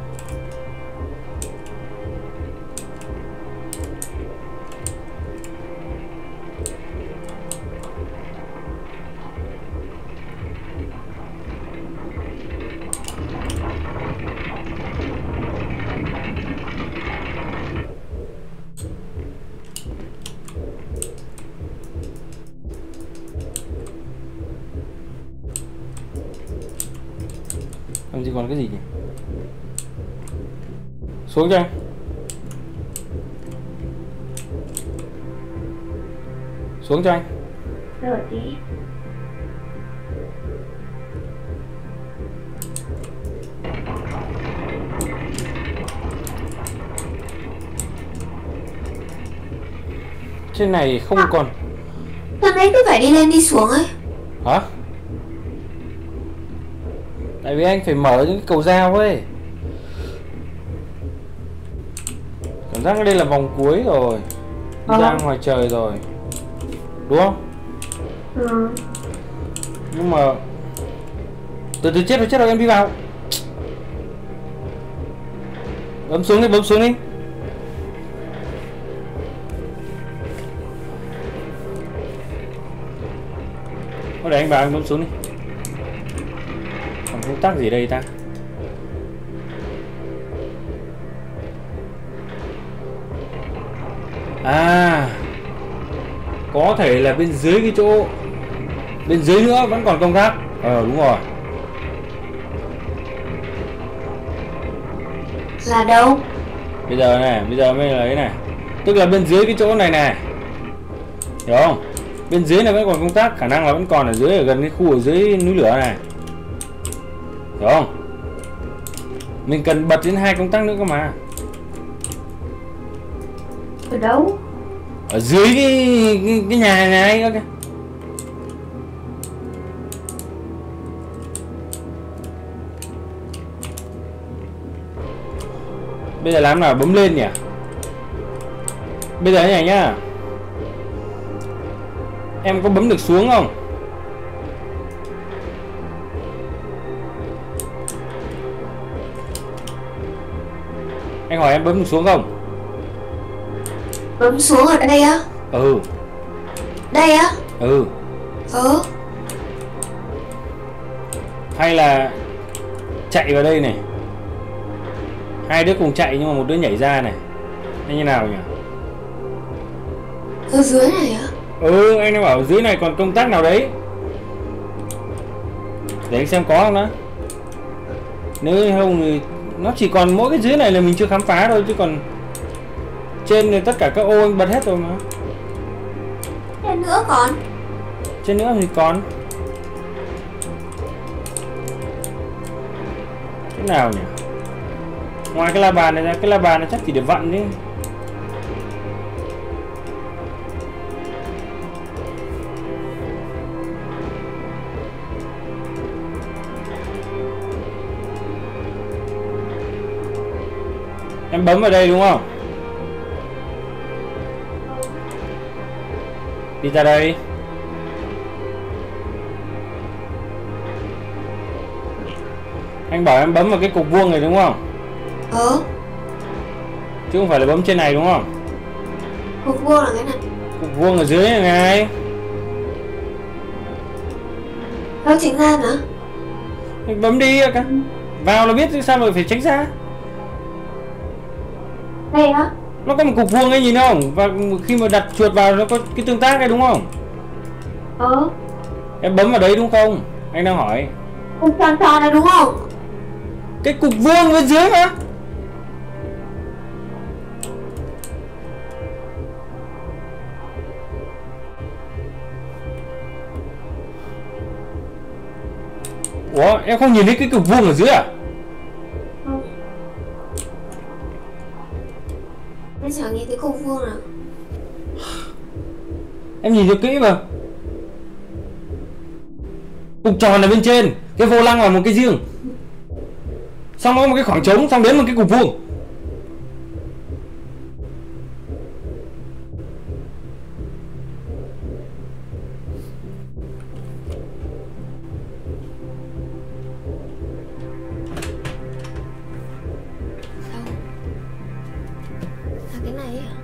Làm gì còn cái gì nhỉ? Xuống cho em. Xuống cho anh. Rồi tí. Trên này không À. còn. Thằng ấy cứ phải đi lên đi xuống ấy. Hả? Tại vì anh phải mở những cái cầu dao ấy. Cảm giác đây là vòng cuối rồi. Đi Ờ. ra ngoài trời rồi. Đúng không? Ừ. Nhưng mà từ từ chết rồi, chết rồi, em đi vào. Bấm xuống đi, bấm xuống đi. Thôi để anh vào, anh bấm xuống đi. Còn công tắc gì đây ta? À, có thể là bên dưới cái chỗ, bên dưới nữa vẫn còn công tắc. Ờ đúng rồi. Là đâu? Bây giờ này, bây giờ mới lấy này. Tức là bên dưới cái chỗ này này. Hiểu không? Bên dưới này vẫn còn công tắc, khả năng là vẫn còn ở dưới, ở gần cái khu ở dưới núi lửa này. Hiểu không? Mình cần bật đến hai công tắc nữa cơ mà. Ở đâu? Ở dưới cái cái, cái nhà này ok. Bây giờ làm nào bấm lên nhỉ? Bây giờ như này nhá. Em có bấm được xuống không? Anh hỏi em bấm được xuống không? Bấm xuống ở đây á? Ừ. Đây á? Ừ. Ừ. Hay là chạy vào đây này. Hai đứa cùng chạy nhưng mà một đứa nhảy ra này. Hay như nào nhỉ? Ở dưới này á? Ừ, anh đang bảo dưới này còn công tắc nào đấy. Để anh xem có không đó. Nếu không thì nó chỉ còn mỗi cái dưới này là mình chưa khám phá thôi, chứ còn trên thì tất cả các ô anh bật hết rồi mà. Thêm nữa còn. trên nữa thì còn chỗ nào nhỉ? Ngoài cái la bàn này ra, cái la bàn này chắc chỉ để vặn chứ. Em bấm vào đây đúng không? Đi ra đây. Anh bảo em bấm vào cái cục vuông này đúng không? Ờ. Chứ không phải là bấm trên này đúng không? Cục vuông là cái này. Cục vuông ở dưới này này. Nó tránh ra nữa. Anh bấm đi cả. Vào là biết chứ sao mà phải tránh ra. Đây đó. Nó có một cục vuông ấy nhìn không? Và khi mà đặt chuột vào nó có cái tương tác này đúng không? Ờ. Em bấm vào đấy đúng không? Anh đang hỏi. Cục tròn tròn này đúng không? Cái cục vuông bên dưới mà. Ủa em không nhìn thấy cái cục vuông ở dưới à? Không. Em chẳng nhìn thấy cục vuông nào. Em nhìn cho kỹ mà. Cục tròn ở bên trên, cái vô lăng là một cái riêng. Xong có một cái khoảng trống, xong đến một cái cục vuông. Sao? Là cái này à?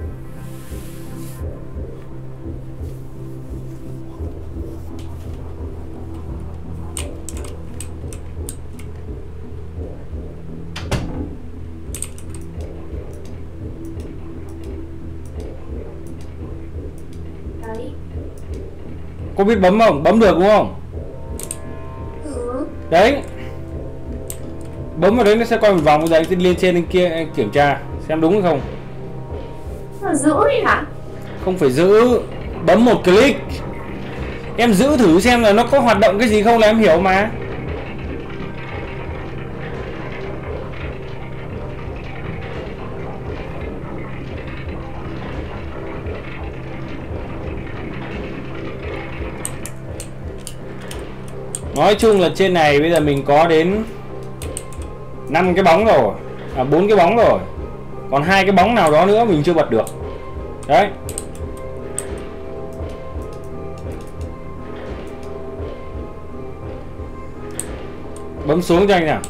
Đấy. Có biết bấm không? Bấm được đúng không? Ừ. Đấy. Bấm vào đấy nó sẽ quay một vòng, bây giờ anh sẽ lên trên bên kia anh kiểm tra xem đúng hay không. Nó giữ đi hả? Không phải giữ. Bấm một click. Em giữ thử xem là nó có hoạt động cái gì không là em hiểu mà. Nói chung là trên này bây giờ mình có đến năm cái bóng rồi, à bốn cái bóng rồi. Còn hai cái bóng nào đó nữa mình chưa bật được. Đấy. Bấm xuống cho anh nào.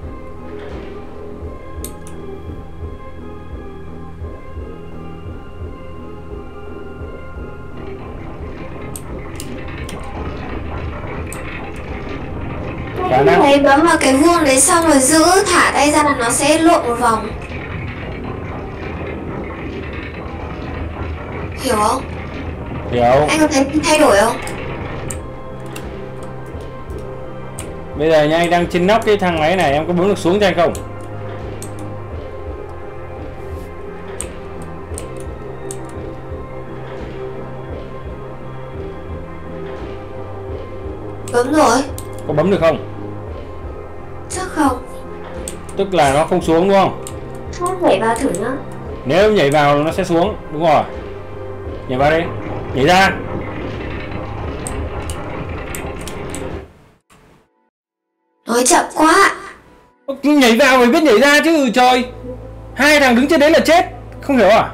Em thấy bấm vào cái vuông đấy xong rồi giữ thả tay ra là nó sẽ lộn một vòng. Hiểu không? Hiểu. Anh có thấy thay đổi không? Bây giờ nha, anh đang trên nóc cái thang máy này, em có bấm được xuống cho anh không? Bấm rồi. Có bấm được không? Chắc không. Tức là nó không xuống đúng không? Không nhảy vào thử nhá. Nếu em nhảy vào nó sẽ xuống, đúng rồi. Nhảy vào đi, nhảy ra. Nói chậm quá. Nhảy vào phải biết nhảy ra chứ trời. Hai thằng đứng trên đấy là chết. Không hiểu à?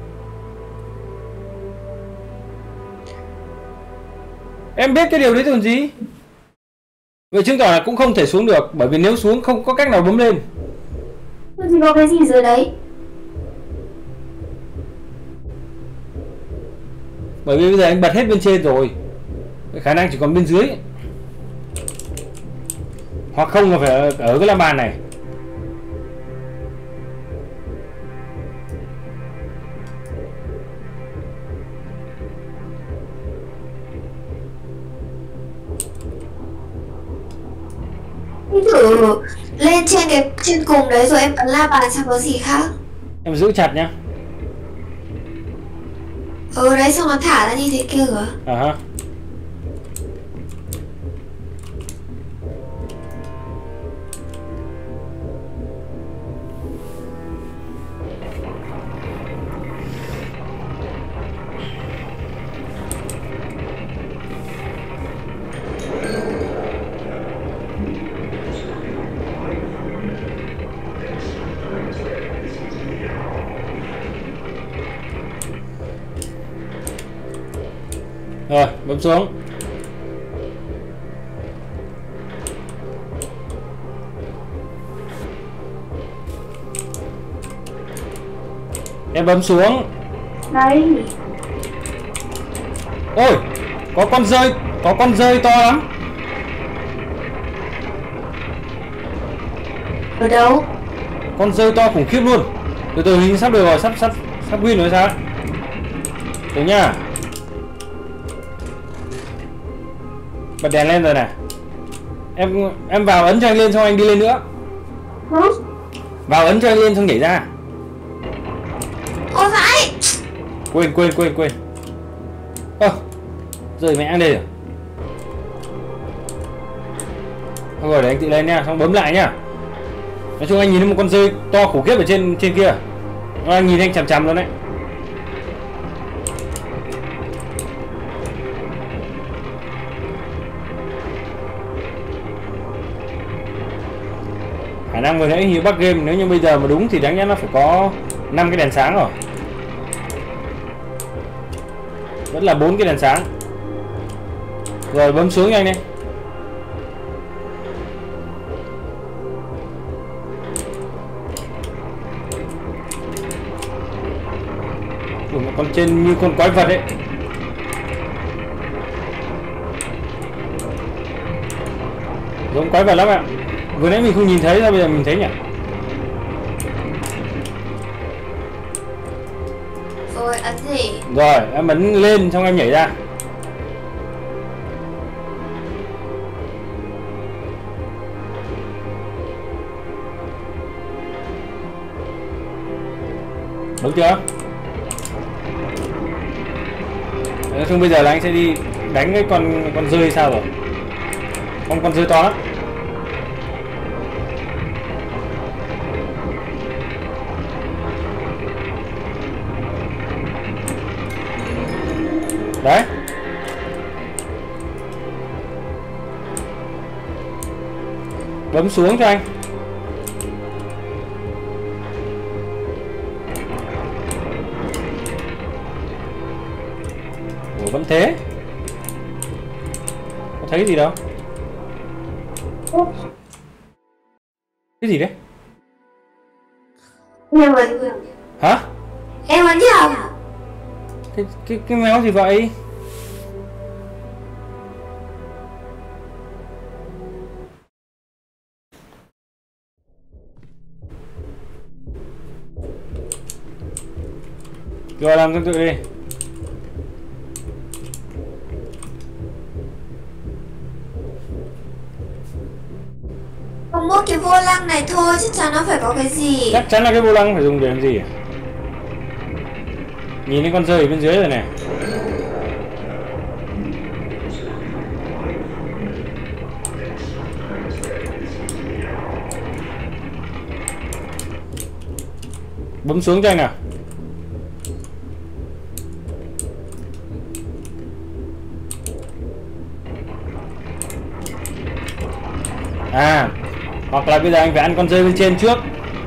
Em biết cái điều đấy còn gì. Vậy chứng tỏ là cũng không thể xuống được. Bởi vì nếu xuống không có cách nào bấm lên. Thì có cái gì dưới đấy? Bởi vì bây giờ anh bật hết bên trên rồi, khả năng chỉ còn bên dưới. Hoặc không là phải ở, ở cái la bàn này. Thử lên trên cái trên cùng đấy rồi em ấn la bàn xem có gì khác. Em giữ chặt nhá. Ừ đấy, xong nó thả ra như thế kia rồi. À ha. Rồi, bấm xuống. Em bấm xuống. Đây. Ôi, có con rơi, có con rơi to lắm. Ở đâu? Con rơi to khủng khiếp luôn. Từ từ hình sắp được rồi, sắp sắp sắp win rồi sao? Được nhá. Bật đèn lên rồi nè. Em em vào ấn cho anh lên xong anh đi lên nữa. Hả? Vào ấn cho anh lên xong nhảy ra. Ôi vãi. Quên quên quên quên. Ơ, rơi mẹ ăn đây rồi. Thôi rồi để anh tự lên nha, xong bấm lại nhá. Nói chung anh nhìn thấy một con rơi to khủng khiếp ở trên trên kia. Anh nhìn anh chằm chằm luôn đấy. Khả năng vừa nãy như bắt game, nếu như bây giờ mà đúng thì đáng nhẽ nó phải có năm cái đèn sáng rồi. Vẫn là bốn cái đèn sáng. Rồi bấm xuống nhanh đi. Ủa, con trên như con quái vật ấy. Giống quái vật lắm ạ. Vừa nãy mình không nhìn thấy, sao bây giờ mình thấy nhỉ? Rồi ấn gì? Rồi em ấn lên xong em nhảy ra. Đúng chưa? Nói chung bây giờ là anh sẽ đi đánh cái con con rơi sao rồi? Con con rơi to lắm. Đấy. Bấm xuống cho anh. Ủa vẫn thế. Có thấy gì đâu. Cái gì đấy? Em ấn. Hả? Em ấn nhầm. Cái cái cái méo gì vậy? Rồi làm tương tự đi. Có mỗi cái vô lăng này thôi, chắc chắn nó phải có cái gì. Chắc chắn là cái vô lăng phải dùng để làm gì à? Nhìn thấy con rơi ở bên dưới rồi này. Bấm xuống cho anh nào. À, hoặc là bây giờ anh phải ăn con rơi bên trên trước.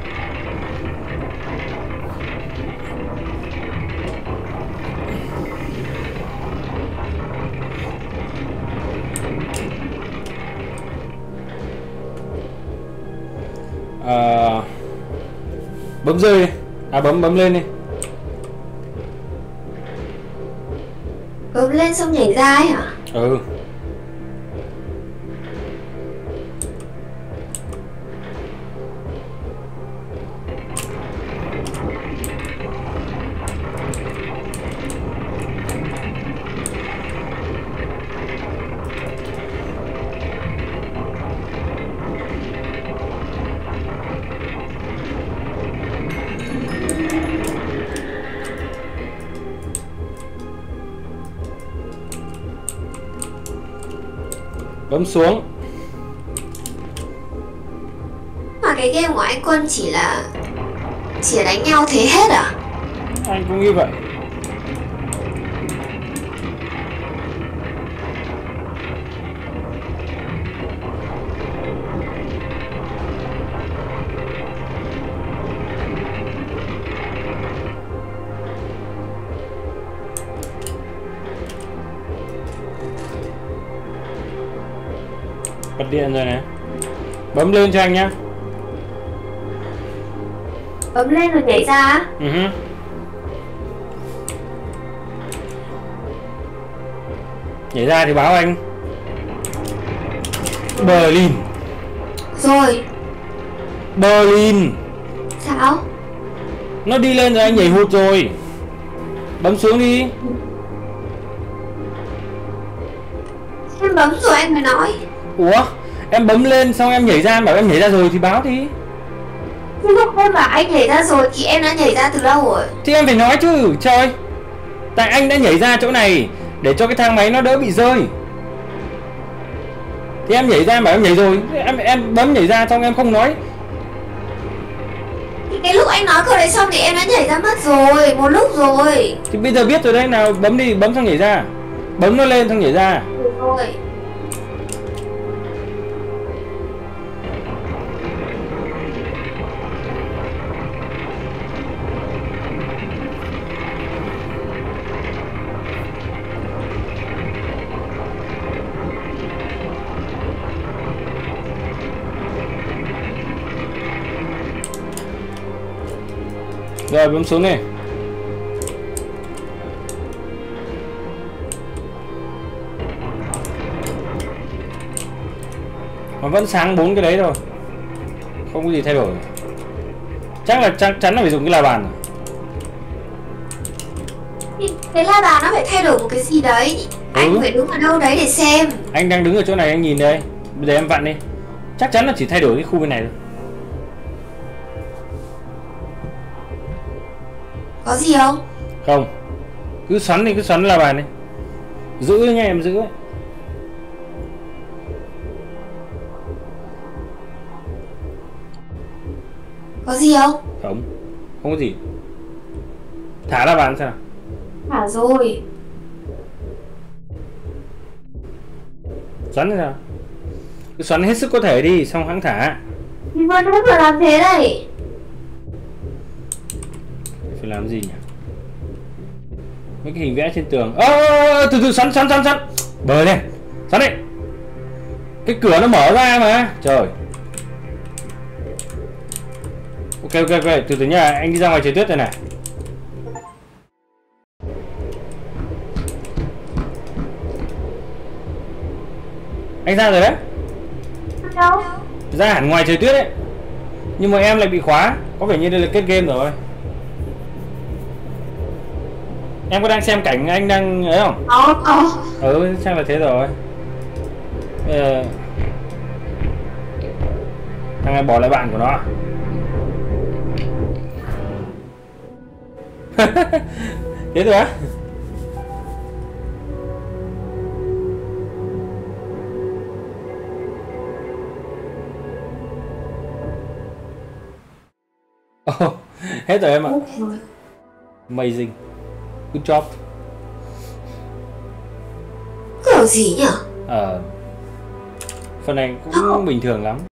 À, bấm rơi đi. À bấm bấm lên đi. Bấm lên xong nhảy ra ấy hả? Ừ. Bấm xuống. Mà cái game của anh Quân chỉ là chỉ đánh nhau thế hết à? Anh cũng như vậy. điện rồi nè. Bấm lên cho anh nhá. Bấm lên rồi nhảy ra. Ừ hứ. Nhảy ra thì báo anh. Berlin. Rồi. Berlin. Sao? Nó đi lên rồi, anh nhảy hụt rồi. Bấm xuống đi. Em bấm rồi anh mới nói. Ủa? Em bấm lên xong em nhảy ra, em bảo em nhảy ra rồi thì báo đi. Nhưng lúc em bảo anh nhảy ra rồi thì em đã nhảy ra từ lâu rồi. Thì em phải nói chứ, trời. Tại anh đã nhảy ra chỗ này để cho cái thang máy nó đỡ bị rơi. Thì em nhảy ra, em bảo em nhảy rồi. Em em bấm nhảy ra xong em không nói. Thì cái lúc anh nói câu đấy xong thì em đã nhảy ra mất rồi, một lúc rồi. Thì bây giờ biết rồi đấy, nào bấm đi, bấm xong nhảy ra. Bấm nó lên xong nhảy ra. Được rồi. Rồi bấm xuống này. Mà vẫn sáng bốn cái đấy rồi. Không có gì thay đổi. Chắc là chắc chắn là phải dùng cái la bàn rồi. Thì cái la bàn nó phải thay đổi một cái gì đấy. Ừ. Anh phải đứng ở đâu đấy để xem. Anh đang đứng ở chỗ này, anh nhìn đây. Bây giờ em vặn đi. Chắc chắn là chỉ thay đổi cái khu bên này thôi. Có gì không? Không. Cứ xoắn đi, cứ xoắn la bàn đi. Giữ nha em, giữ ấy. Có gì không? Không. Không có gì. Thả la bàn xem nào. Thả rồi. Xoắn đi nào. Cứ xoắn hết sức có thể đi, xong hãng thả. Thì vẫn không phải làm thế này. Phải làm gì nhỉ? Mấy cái hình vẽ trên tường. Ơ à, từ từ xoắn xoắn xoắn xoắn. Bời lên. Xoắn đi. Cái cửa nó mở ra mà. Trời. Ok ok ok, từ từ nha, anh đi ra ngoài trời tuyết rồi này. Anh ra rồi đấy. Đâu? Ra hẳn ngoài trời tuyết đấy. Nhưng mà em lại bị khóa. Có vẻ như đây là kết game rồi. Em có đang xem cảnh anh đang ấy không? Có, có. Ừ, chắc là thế rồi. Ờ... Thằng này bỏ lại bạn của nó. Thế rồi á? Oh, hết rồi em ạ. Amazing. Good job. Kiểu gì nhỉ? Ờ, phần này cũng bình thường lắm.